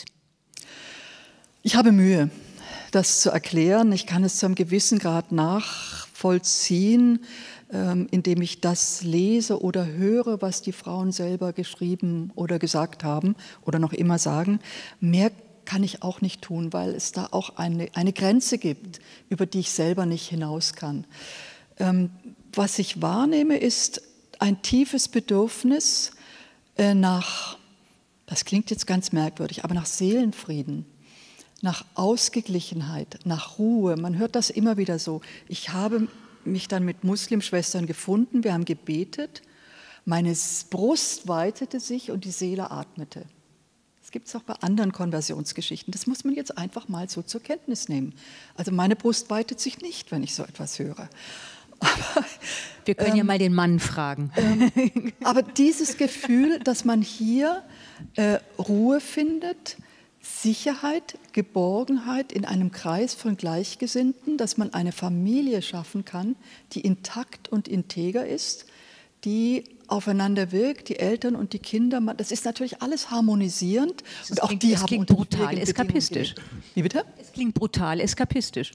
[SPEAKER 3] Ich habe Mühe, das zu erklären. Ich kann es zu einem gewissen Grad nachvollziehen, ähm, indem ich das lese oder höre, was die Frauen selber geschrieben oder gesagt haben oder noch immer sagen. Mehr kann ich auch nicht tun, weil es da auch eine, eine Grenze gibt, über die ich selber nicht hinaus kann. Ähm, was ich wahrnehme, ist ein tiefes Bedürfnis äh, nach, das klingt jetzt ganz merkwürdig, aber nach Seelenfrieden, nach Ausgeglichenheit, nach Ruhe. Man hört das immer wieder so. Ich habe mich dann mit Muslimschwestern gefunden, wir haben gebetet, meine Brust weitete sich und die Seele atmete. Das gibt es auch bei anderen Konversionsgeschichten. Das muss man jetzt einfach mal so zur Kenntnis nehmen. Also meine Brust weitet sich nicht, wenn ich so etwas höre. Aber,
[SPEAKER 2] Wir können ähm, ja mal den Mann fragen.
[SPEAKER 3] Ähm, aber dieses Gefühl, dass man hier äh, Ruhe findet, Sicherheit, Geborgenheit in einem Kreis von Gleichgesinnten, dass man eine Familie schaffen kann, die intakt und integer ist, die aufeinander wirkt, die Eltern und die Kinder, das ist natürlich alles harmonisierend.
[SPEAKER 2] Es
[SPEAKER 3] und auch
[SPEAKER 2] klingt,
[SPEAKER 3] die
[SPEAKER 2] es
[SPEAKER 3] haben
[SPEAKER 2] klingt brutal eskapistisch.
[SPEAKER 3] Wie bitte?
[SPEAKER 2] Es klingt brutal eskapistisch.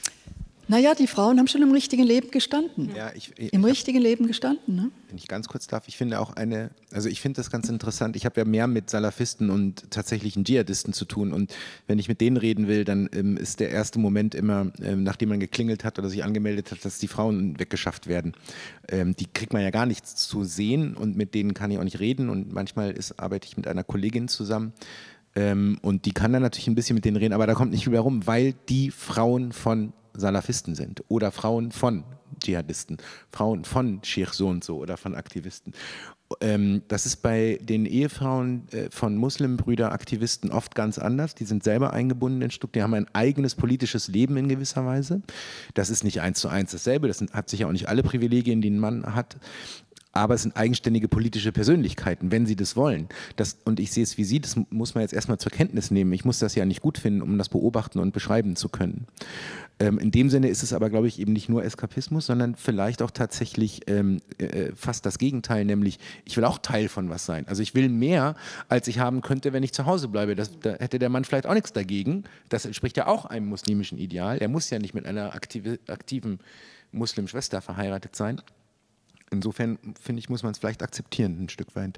[SPEAKER 3] Naja, die Frauen haben schon im richtigen Leben gestanden.
[SPEAKER 4] Ja, ich, ich,
[SPEAKER 3] Im
[SPEAKER 4] ich
[SPEAKER 3] richtigen hab, Leben gestanden. Ne?
[SPEAKER 4] Wenn ich ganz kurz darf, ich finde auch eine, also ich finde das ganz interessant, ich habe ja mehr mit Salafisten und tatsächlichen Dschihadisten zu tun und wenn ich mit denen reden will, dann ähm, ist der erste Moment immer, ähm, nachdem man geklingelt hat oder sich angemeldet hat, dass die Frauen weggeschafft werden. Ähm, die kriegt man ja gar nichts zu sehen und mit denen kann ich auch nicht reden und manchmal ist, arbeite ich mit einer Kollegin zusammen. Ähm, und die kann dann natürlich ein bisschen mit denen reden, aber da kommt nicht mehr rum, weil die Frauen von Salafisten sind oder Frauen von Dschihadisten, Frauen von Sheikh so und so oder von Aktivisten. Ähm, das ist bei den Ehefrauen äh, von Muslimbrüder-Aktivisten oft ganz anders. Die sind selber eingebunden in Stuck, die haben ein eigenes politisches Leben in gewisser Weise. Das ist nicht eins zu eins dasselbe, das sind, hat sicher auch nicht alle Privilegien, die ein Mann hat. Aber es sind eigenständige politische Persönlichkeiten, wenn sie das wollen. Das, und ich sehe es wie Sie, das muss man jetzt erstmal zur Kenntnis nehmen. Ich muss das ja nicht gut finden, um das beobachten und beschreiben zu können. Ähm, in dem Sinne ist es aber, glaube ich, eben nicht nur Eskapismus, sondern vielleicht auch tatsächlich ähm, äh, fast das Gegenteil, nämlich ich will auch Teil von was sein. Also ich will mehr, als ich haben könnte, wenn ich zu Hause bleibe. Das, da hätte der Mann vielleicht auch nichts dagegen. Das entspricht ja auch einem muslimischen Ideal. Er muss ja nicht mit einer aktive, aktiven Muslimschwester verheiratet sein. Insofern, finde ich, muss man es vielleicht akzeptieren, ein Stück weit.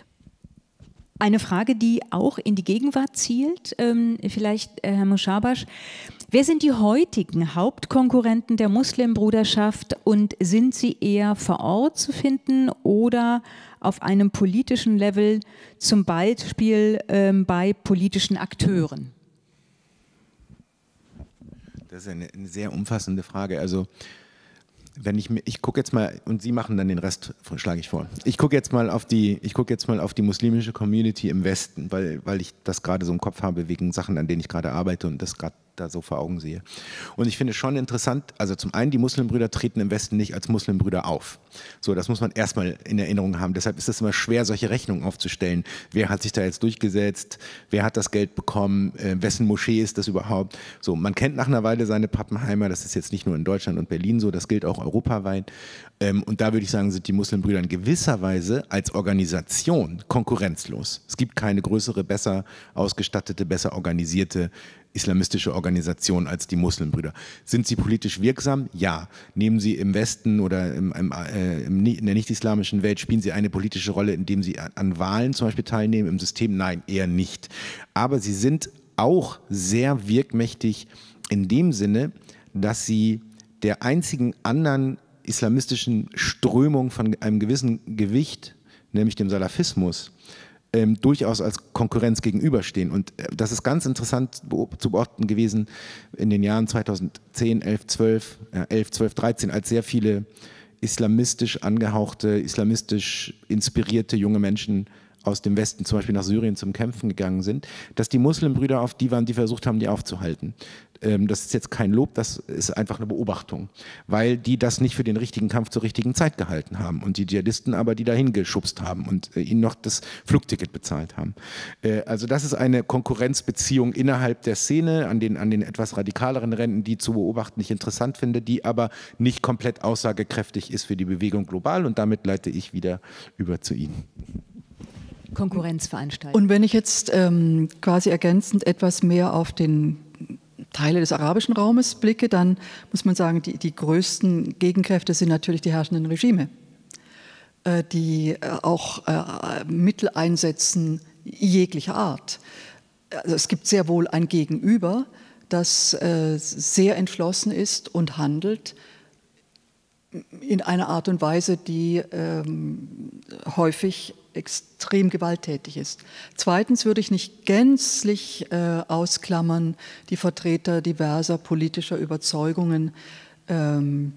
[SPEAKER 2] Eine Frage, die auch in die Gegenwart zielt, ähm, vielleicht äh, Herr Muschabash. Wer sind die heutigen Hauptkonkurrenten der Muslimbruderschaft und sind sie eher vor Ort zu finden oder auf einem politischen Level, zum Beispiel ähm, bei politischen Akteuren?
[SPEAKER 4] Das ist eine, eine sehr umfassende Frage. Also Wenn ich mir, ich gucke jetzt mal, und Sie machen dann den Rest, schlage ich vor. Ich gucke jetzt mal auf die, ich gucke jetzt mal auf die muslimische Community im Westen, weil, weil ich das gerade so im Kopf habe wegen Sachen, an denen ich gerade arbeite und das gerade da so vor Augen sehe. Und ich finde es schon interessant, also zum einen, die Muslimbrüder treten im Westen nicht als Muslimbrüder auf. So, das muss man erstmal in Erinnerung haben. Deshalb ist es immer schwer, solche Rechnungen aufzustellen. Wer hat sich da jetzt durchgesetzt? Wer hat das Geld bekommen? Äh, wessen Moschee ist das überhaupt? So, man kennt nach einer Weile seine Pappenheimer. Das ist jetzt nicht nur in Deutschland und Berlin so, das gilt auch europaweit. Ähm, und da würde ich sagen, sind die Muslimbrüder in gewisser Weise als Organisation konkurrenzlos. Es gibt keine größere, besser ausgestattete, besser organisierte islamistische Organisation als die Muslimbrüder. Sind sie politisch wirksam? Ja. Nehmen sie im Westen oder im, im, äh, in der nicht-islamischen Welt, spielen sie eine politische Rolle, indem sie an, an Wahlen zum Beispiel teilnehmen? Im System? Nein, eher nicht. Aber sie sind auch sehr wirkmächtig in dem Sinne, dass sie der einzigen anderen islamistischen Strömung von einem gewissen Gewicht, nämlich dem Salafismus, ähm, durchaus als Konkurrenz gegenüberstehen. Und äh, das ist ganz interessant zu beobachten gewesen in den Jahren zweitausendzehn, elf, zwölf, äh, elf, zwölf, dreizehn, als sehr viele islamistisch angehauchte, islamistisch inspirierte junge Menschen aus dem Westen zum Beispiel nach Syrien zum Kämpfen gegangen sind, dass die Muslimbrüder auf die waren, die versucht haben, die aufzuhalten. Ähm, das ist jetzt kein Lob, das ist einfach eine Beobachtung, weil die das nicht für den richtigen Kampf zur richtigen Zeit gehalten haben und die Dschihadisten aber die dahin geschubst haben und äh, ihnen noch das Flugticket bezahlt haben. Äh, also das ist eine Konkurrenzbeziehung innerhalb der Szene an den, an den etwas radikaleren Rändern, die zu beobachten ich interessant finde, die aber nicht komplett aussagekräftig ist für die Bewegung global und damit leite ich wieder über zu Ihnen.
[SPEAKER 2] Konkurrenzveranstaltung.
[SPEAKER 3] Und wenn ich jetzt ähm, quasi ergänzend etwas mehr auf den Teile des arabischen Raumes blicke, dann muss man sagen, die, die größten Gegenkräfte sind natürlich die herrschenden Regime, äh, die äh, auch äh, Mittel einsetzen jeglicher Art. Also es gibt sehr wohl ein Gegenüber, das äh, sehr entschlossen ist und handelt in einer Art und Weise, die ähm, häufig extrem gewalttätig ist. Zweitens würde ich nicht gänzlich äh, ausklammern die Vertreter diverser politischer Überzeugungen, ähm,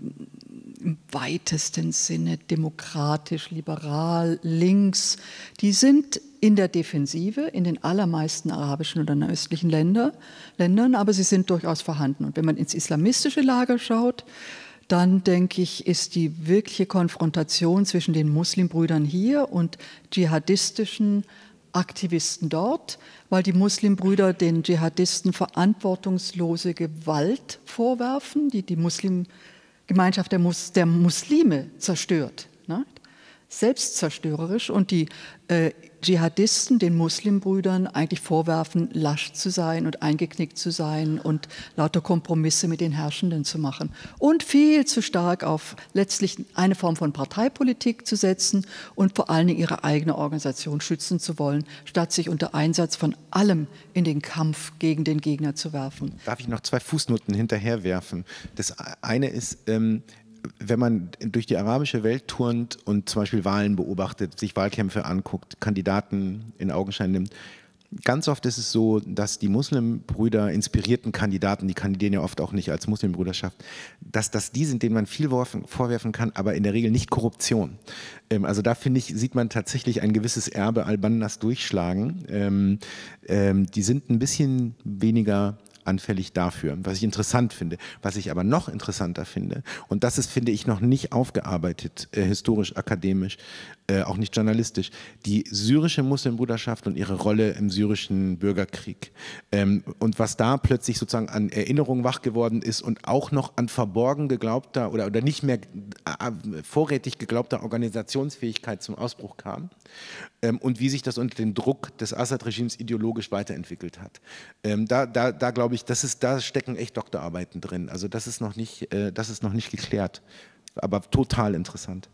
[SPEAKER 3] im weitesten Sinne demokratisch, liberal, links. Die sind in der Defensive in den allermeisten arabischen oder östlichen Länder, Ländern, aber sie sind durchaus vorhanden. Und wenn man ins islamistische Lager schaut, dann denke ich, ist die wirkliche Konfrontation zwischen den Muslimbrüdern hier und dschihadistischen Aktivisten dort, weil die Muslimbrüder den Dschihadisten verantwortungslose Gewalt vorwerfen, die die Muslimgemeinschaft der, Mus der Muslime zerstört, ne? Selbstzerstörerisch, und die äh, Dschihadisten den Muslimbrüdern eigentlich vorwerfen, lasch zu sein und eingeknickt zu sein und lauter Kompromisse mit den Herrschenden zu machen und viel zu stark auf letztlich eine Form von Parteipolitik zu setzen und vor allen Dingen ihre eigene Organisation schützen zu wollen, statt sich unter Einsatz von allem in den Kampf gegen den Gegner zu werfen.
[SPEAKER 4] Darf ich noch zwei Fußnoten hinterherwerfen? Das eine ist, ähm, wenn man durch die arabische Welt turnt und zum Beispiel Wahlen beobachtet, sich Wahlkämpfe anguckt, Kandidaten in Augenschein nimmt, ganz oft ist es so, dass die Muslimbrüder inspirierten Kandidaten, die kandidieren ja oft auch nicht als Muslimbruderschaft, dass das die sind, denen man viel vorwerfen kann, aber in der Regel nicht Korruption. Also da finde ich, sieht man tatsächlich ein gewisses Erbe Al-Bannas durchschlagen. Ähm, ähm, die sind ein bisschen weniger anfällig dafür, was ich interessant finde. Was ich aber noch interessanter finde, und das ist, finde ich, noch nicht aufgearbeitet, äh, historisch, akademisch, äh, auch nicht journalistisch, die syrische Muslimbruderschaft und ihre Rolle im syrischen Bürgerkrieg. Ähm, und was da plötzlich sozusagen an Erinnerung wach geworden ist und auch noch an verborgen geglaubter oder, oder nicht mehr äh, vorrätig geglaubter Organisationsfähigkeit zum Ausbruch kam. Ähm, und wie sich das unter dem Druck des Assad-Regimes ideologisch weiterentwickelt hat. Ähm, da, da, da glaube ich, das ist, da stecken echt Doktorarbeiten drin. Also das ist noch nicht, äh, das ist noch nicht geklärt, aber total interessant.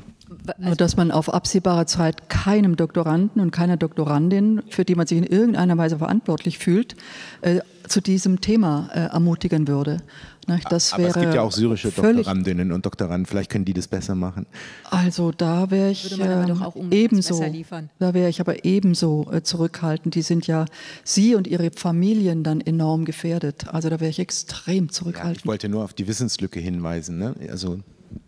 [SPEAKER 3] Nur, dass man auf absehbare Zeit keinem Doktoranden und keiner Doktorandin, für die man sich in irgendeiner Weise verantwortlich fühlt, äh, zu diesem Thema äh, ermutigen würde. Das
[SPEAKER 4] aber
[SPEAKER 3] wäre
[SPEAKER 4] es gibt ja auch syrische Doktorandinnen und Doktoranden, vielleicht können die das besser machen.
[SPEAKER 3] Also da wäre ich äh, ebenso, da wäre ich aber ebenso äh, zurückhaltend. Die sind ja, sie und ihre Familien dann enorm gefährdet. Also da wäre ich extrem zurückhaltend.
[SPEAKER 4] Ja, ich wollte nur auf die Wissenslücke hinweisen, ne? Also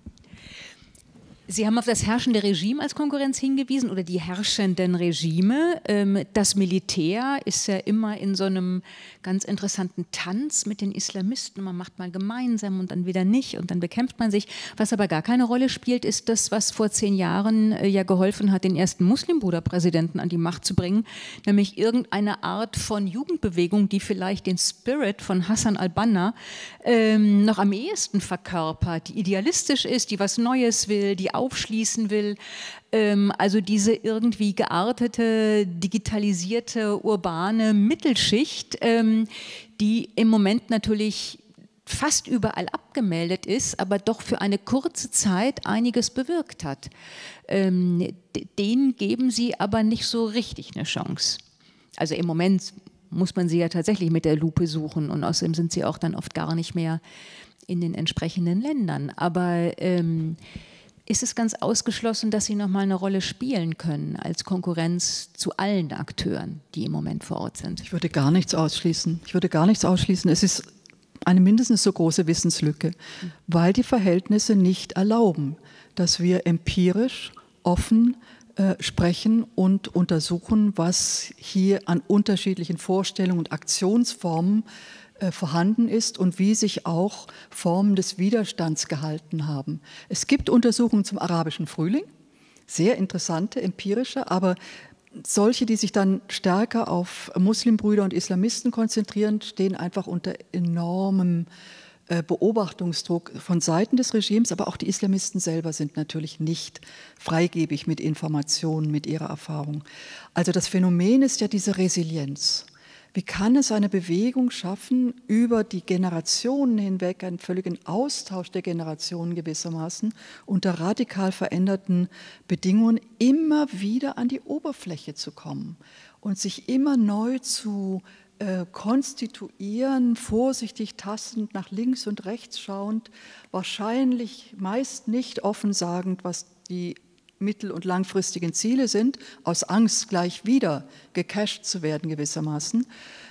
[SPEAKER 2] Sie haben auf das herrschende Regime als Konkurrenz hingewiesen oder die herrschenden Regime. Das Militär ist ja immer in so einem ganz interessanten Tanz mit den Islamisten. Man macht mal gemeinsam und dann wieder nicht und dann bekämpft man sich. Was aber gar keine Rolle spielt, ist das, was vor zehn Jahren ja geholfen hat, den ersten Muslimbruderpräsidenten an die Macht zu bringen, nämlich irgendeine Art von Jugendbewegung, die vielleicht den Spirit von Hassan al-Banna ähm, noch am ehesten verkörpert, die idealistisch ist, die was Neues will, die aufschließen will, ähm, also diese irgendwie geartete, digitalisierte, urbane Mittelschicht, ähm, die im Moment natürlich fast überall abgemeldet ist, aber doch für eine kurze Zeit einiges bewirkt hat. Ähm, denen geben sie aber nicht so richtig eine Chance. Also im Moment muss man sie ja tatsächlich mit der Lupe suchen und außerdem sind sie auch dann oft gar nicht mehr in den entsprechenden Ländern. Aber ähm, ist es ganz ausgeschlossen, dass Sie noch mal eine Rolle spielen können als Konkurrenz zu allen Akteuren, die im Moment vor Ort sind?
[SPEAKER 3] Ich würde gar nichts ausschließen. Ich würde gar nichts ausschließen. Es ist eine mindestens so große Wissenslücke, weil die Verhältnisse nicht erlauben, dass wir empirisch offen äh, sprechen und untersuchen, was hier an unterschiedlichen Vorstellungen und Aktionsformen äh, vorhanden ist und wie sich auch Formen des Widerstands gehalten haben. Es gibt Untersuchungen zum arabischen Frühling, sehr interessante, empirische, aber solche, die sich dann stärker auf Muslimbrüder und Islamisten konzentrieren, stehen einfach unter enormem äh, Beobachtungsdruck von Seiten des Regimes, aber auch die Islamisten selber sind natürlich nicht freigebig mit Informationen, mit ihrer Erfahrung. Also das Phänomen ist ja diese Resilienz. Wie kann es eine Bewegung schaffen, über die Generationen hinweg, einen völligen Austausch der Generationen gewissermaßen, unter radikal veränderten Bedingungen immer wieder an die Oberfläche zu kommen und sich immer neu zu äh, konstituieren, vorsichtig tastend, nach links und rechts schauend, wahrscheinlich meist nicht offen sagend, was die mittel- und langfristigen Ziele sind, aus Angst gleich wieder gecasht zu werden gewissermaßen.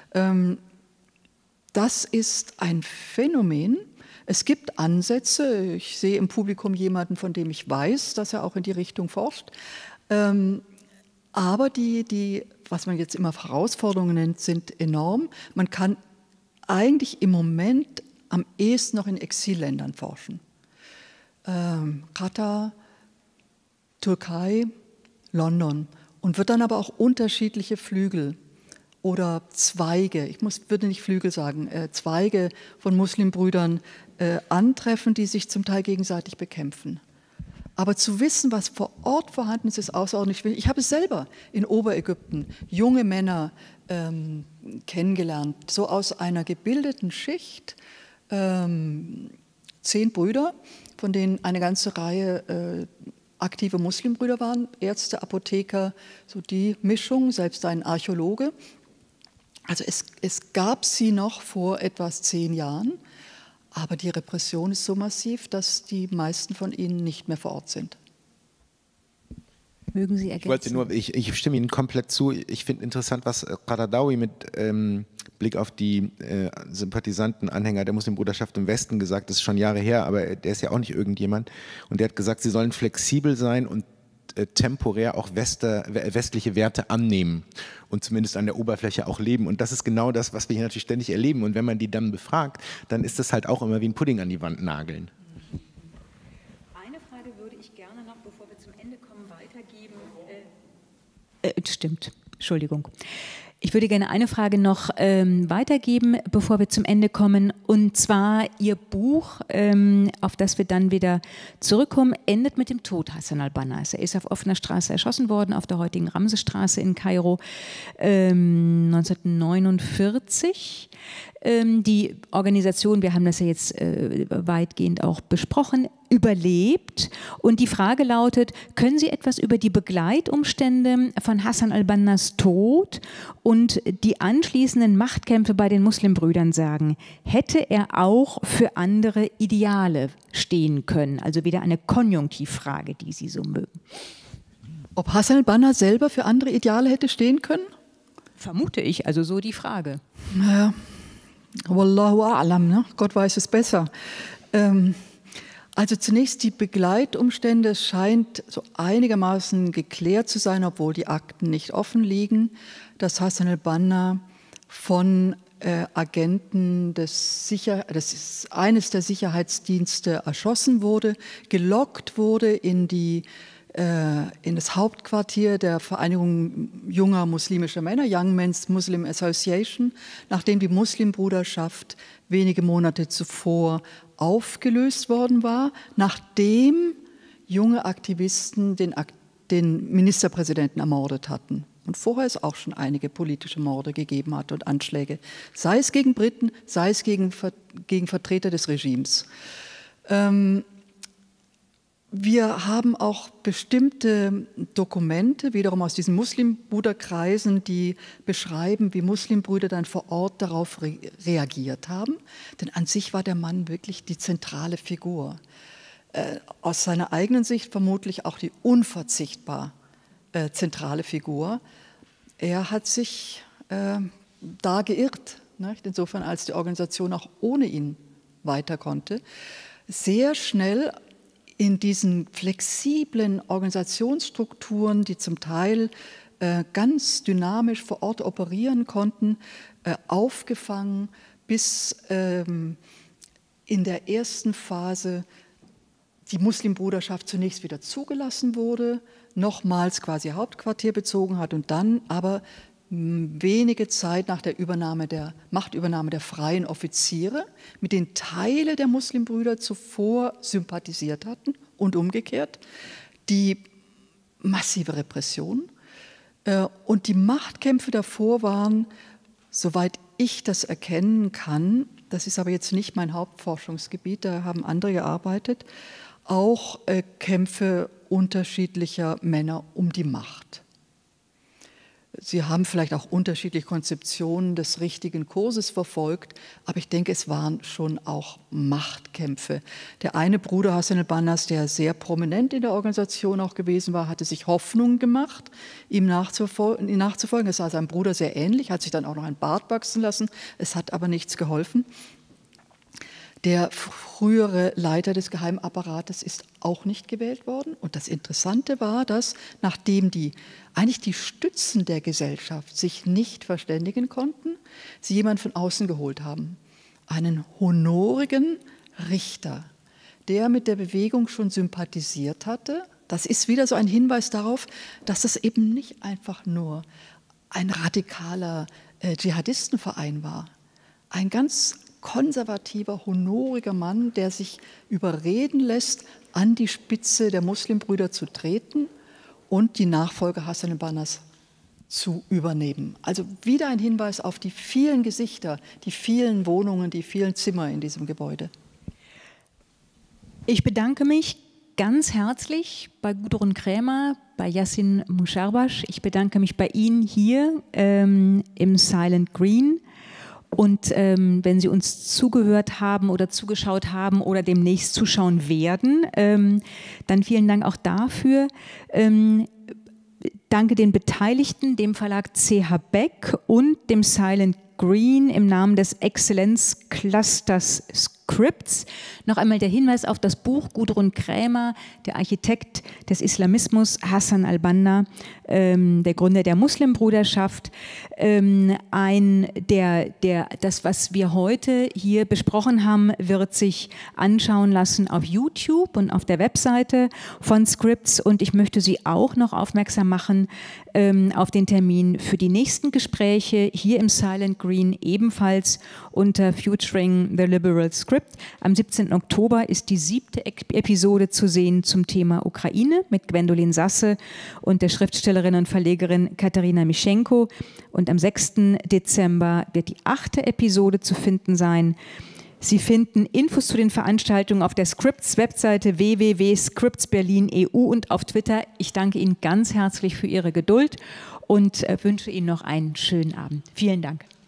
[SPEAKER 3] Das ist ein Phänomen. Es gibt Ansätze. Ich sehe im Publikum jemanden, von dem ich weiß, dass er auch in die Richtung forscht. Aber die, die, was man jetzt immer Herausforderungen nennt, sind enorm. Man kann eigentlich im Moment am ehesten noch in Exilländern forschen. Katar, Türkei, London und wird dann aber auch unterschiedliche Flügel oder Zweige, ich muss, würde nicht Flügel sagen, äh, Zweige von Muslimbrüdern äh, antreffen, die sich zum Teil gegenseitig bekämpfen. Aber zu wissen, was vor Ort vorhanden ist, ist außerordentlich wichtig. Ich habe es selber in Oberägypten junge Männer ähm, kennengelernt, so aus einer gebildeten Schicht, ähm, zehn Brüder, von denen eine ganze Reihe äh, aktive Muslimbrüder waren, Ärzte, Apotheker, so die Mischung, selbst ein Archäologe. Also es, es gab sie noch vor etwas zehn Jahren, aber die Repression ist so massiv, dass die meisten von ihnen nicht mehr vor Ort sind.
[SPEAKER 2] Mögen Sie ergänzen?
[SPEAKER 4] Ich wollte nur, ich, ich stimme Ihnen komplett zu. Ich finde interessant, was Qaradawi mit ähm, Blick auf die äh, Sympathisanten, Anhänger der Muslimbruderschaft im Westen gesagt hat. Das ist schon Jahre her, aber der ist ja auch nicht irgendjemand. Und der hat gesagt, sie sollen flexibel sein und äh, temporär auch Wester, westliche Werte annehmen und zumindest an der Oberfläche auch leben. Und das ist genau das, was wir hier natürlich ständig erleben. Und wenn man die dann befragt, dann ist das halt auch immer wie ein Pudding an die Wand nageln.
[SPEAKER 2] Äh, stimmt, Entschuldigung. Ich würde gerne eine Frage noch ähm, weitergeben, bevor wir zum Ende kommen. Und zwar Ihr Buch, ähm, auf das wir dann wieder zurückkommen, endet mit dem Tod Hassan al-Bannas. Er ist auf offener Straße erschossen worden, auf der heutigen Ramsesstraße in Kairo, ähm, neunzehnhundertneunundvierzig. Ähm, die Organisation, wir haben das ja jetzt äh, weitgehend auch besprochen, überlebt. Und die Frage lautet, können Sie etwas über die Begleitumstände von Hassan al-Bannas Tod und die anschließenden Machtkämpfe bei den Muslimbrüdern sagen? Hätte er auch für andere Ideale stehen können? Also wieder eine Konjunktivfrage, die Sie so mögen.
[SPEAKER 3] Ob Hassan al-Banna selber für andere Ideale hätte stehen können?
[SPEAKER 2] Vermute ich, also so die Frage.
[SPEAKER 3] Naja, Wallahu a'lam, ne? Gott weiß es besser. Ähm, Also zunächst die Begleitumstände, es scheint so einigermaßen geklärt zu sein, obwohl die Akten nicht offen liegen, dass Hassan al-Banna von äh, Agenten des, Sicher das ist eines der Sicherheitsdienste erschossen wurde, gelockt wurde in, die, äh, in das Hauptquartier der Vereinigung junger muslimischer Männer, Young Men's Muslim Association, nachdem die Muslimbruderschaft wenige Monate zuvor aufgelöst worden war, nachdem junge Aktivisten den, den Ministerpräsidenten ermordet hatten. Und vorher es auch schon einige politische Morde gegeben hat und Anschläge, sei es gegen Briten, sei es gegen, gegen Vertreter des Regimes. Ähm, wir haben auch bestimmte Dokumente, wiederum aus diesen Muslimbruderkreisen, die beschreiben, wie Muslimbrüder dann vor Ort darauf re reagiert haben. Denn an sich war der Mann wirklich die zentrale Figur. äh, aus seiner eigenen Sicht vermutlich auch die unverzichtbar äh, zentrale Figur. Er hat sich äh, da geirrt, nicht? Insofern, als die Organisation auch ohne ihn weiter konnte, sehr schnell in diesen flexiblen Organisationsstrukturen, die zum Teil äh, ganz dynamisch vor Ort operieren konnten, äh, aufgefangen, bis ähm, in der ersten Phase die Muslimbruderschaft zunächst wieder zugelassen wurde, nochmals quasi Hauptquartier bezogen hat und dann aber wenige Zeit nach der Übernahme der Machtübernahme der freien Offiziere, mit denen Teile der Muslimbrüder zuvor sympathisiert hatten und umgekehrt, die massive Repression äh, und die Machtkämpfe davor waren, soweit ich das erkennen kann, das ist aber jetzt nicht mein Hauptforschungsgebiet, da haben andere gearbeitet, auch äh, Kämpfe unterschiedlicher Männer um die Macht. Sie haben vielleicht auch unterschiedliche Konzeptionen des richtigen Kurses verfolgt, aber ich denke, es waren schon auch Machtkämpfe. Der eine Bruder Hassan al-Bannas, der sehr prominent in der Organisation auch gewesen war, hatte sich Hoffnung gemacht, ihm nachzufolgen. nachzufolgen. Es sah seinem Bruder sehr ähnlich, hat sich dann auch noch ein Bart wachsen lassen. Es hat aber nichts geholfen. Der frühere Leiter des Geheimapparates ist auch nicht gewählt worden. Und das Interessante war, dass nachdem die, eigentlich die Stützen der Gesellschaft sich nicht verständigen konnten, sie jemanden von außen geholt haben. Einen honorigen Richter, der mit der Bewegung schon sympathisiert hatte. Das ist wieder so ein Hinweis darauf, dass das eben nicht einfach nur ein radikaler äh, Dschihadistenverein war. Ein ganz konservativer, honoriger Mann, der sich überreden lässt, an die Spitze der Muslimbrüder zu treten und die Nachfolge Hassan al-Bannas zu übernehmen. Also wieder ein Hinweis auf die vielen Gesichter, die vielen Wohnungen, die vielen Zimmer in diesem Gebäude.
[SPEAKER 2] Ich bedanke mich ganz herzlich bei Gudrun Krämer, bei Yassin Musharbash. Ich bedanke mich bei Ihnen hier ähm, im Silent Green. Und ähm, wenn Sie uns zugehört haben oder zugeschaut haben oder demnächst zuschauen werden, ähm, dann vielen Dank auch dafür. Ähm, danke den Beteiligten, dem Verlag C H Beck und dem Silent Green im Namen des Exzellenzclusters Scripts. Noch einmal der Hinweis auf das Buch Gudrun Krämer, der Architekt des Islamismus, Hassan al-Banna, ähm, der Gründer der Muslimbruderschaft. Ähm, ein, der, der, das, was wir heute hier besprochen haben, wird sich anschauen lassen auf YouTube und auf der Webseite von Scripts. Und ich möchte Sie auch noch aufmerksam machen ähm, auf den Termin für die nächsten Gespräche hier im Silent Green, ebenfalls unter Futuring the Liberal Script. Am siebzehnten Oktober ist die siebte Episode zu sehen zum Thema Ukraine mit Gwendolin Sasse und der Schriftstellerin und Verlegerin Katerina Mischenko. Und am sechsten Dezember wird die achte Episode zu finden sein. Sie finden Infos zu den Veranstaltungen auf der Scripts Webseite w w w punkt scripts berlin punkt e u und auf Twitter. Ich danke Ihnen ganz herzlich für Ihre Geduld und wünsche Ihnen noch einen schönen Abend. Vielen Dank.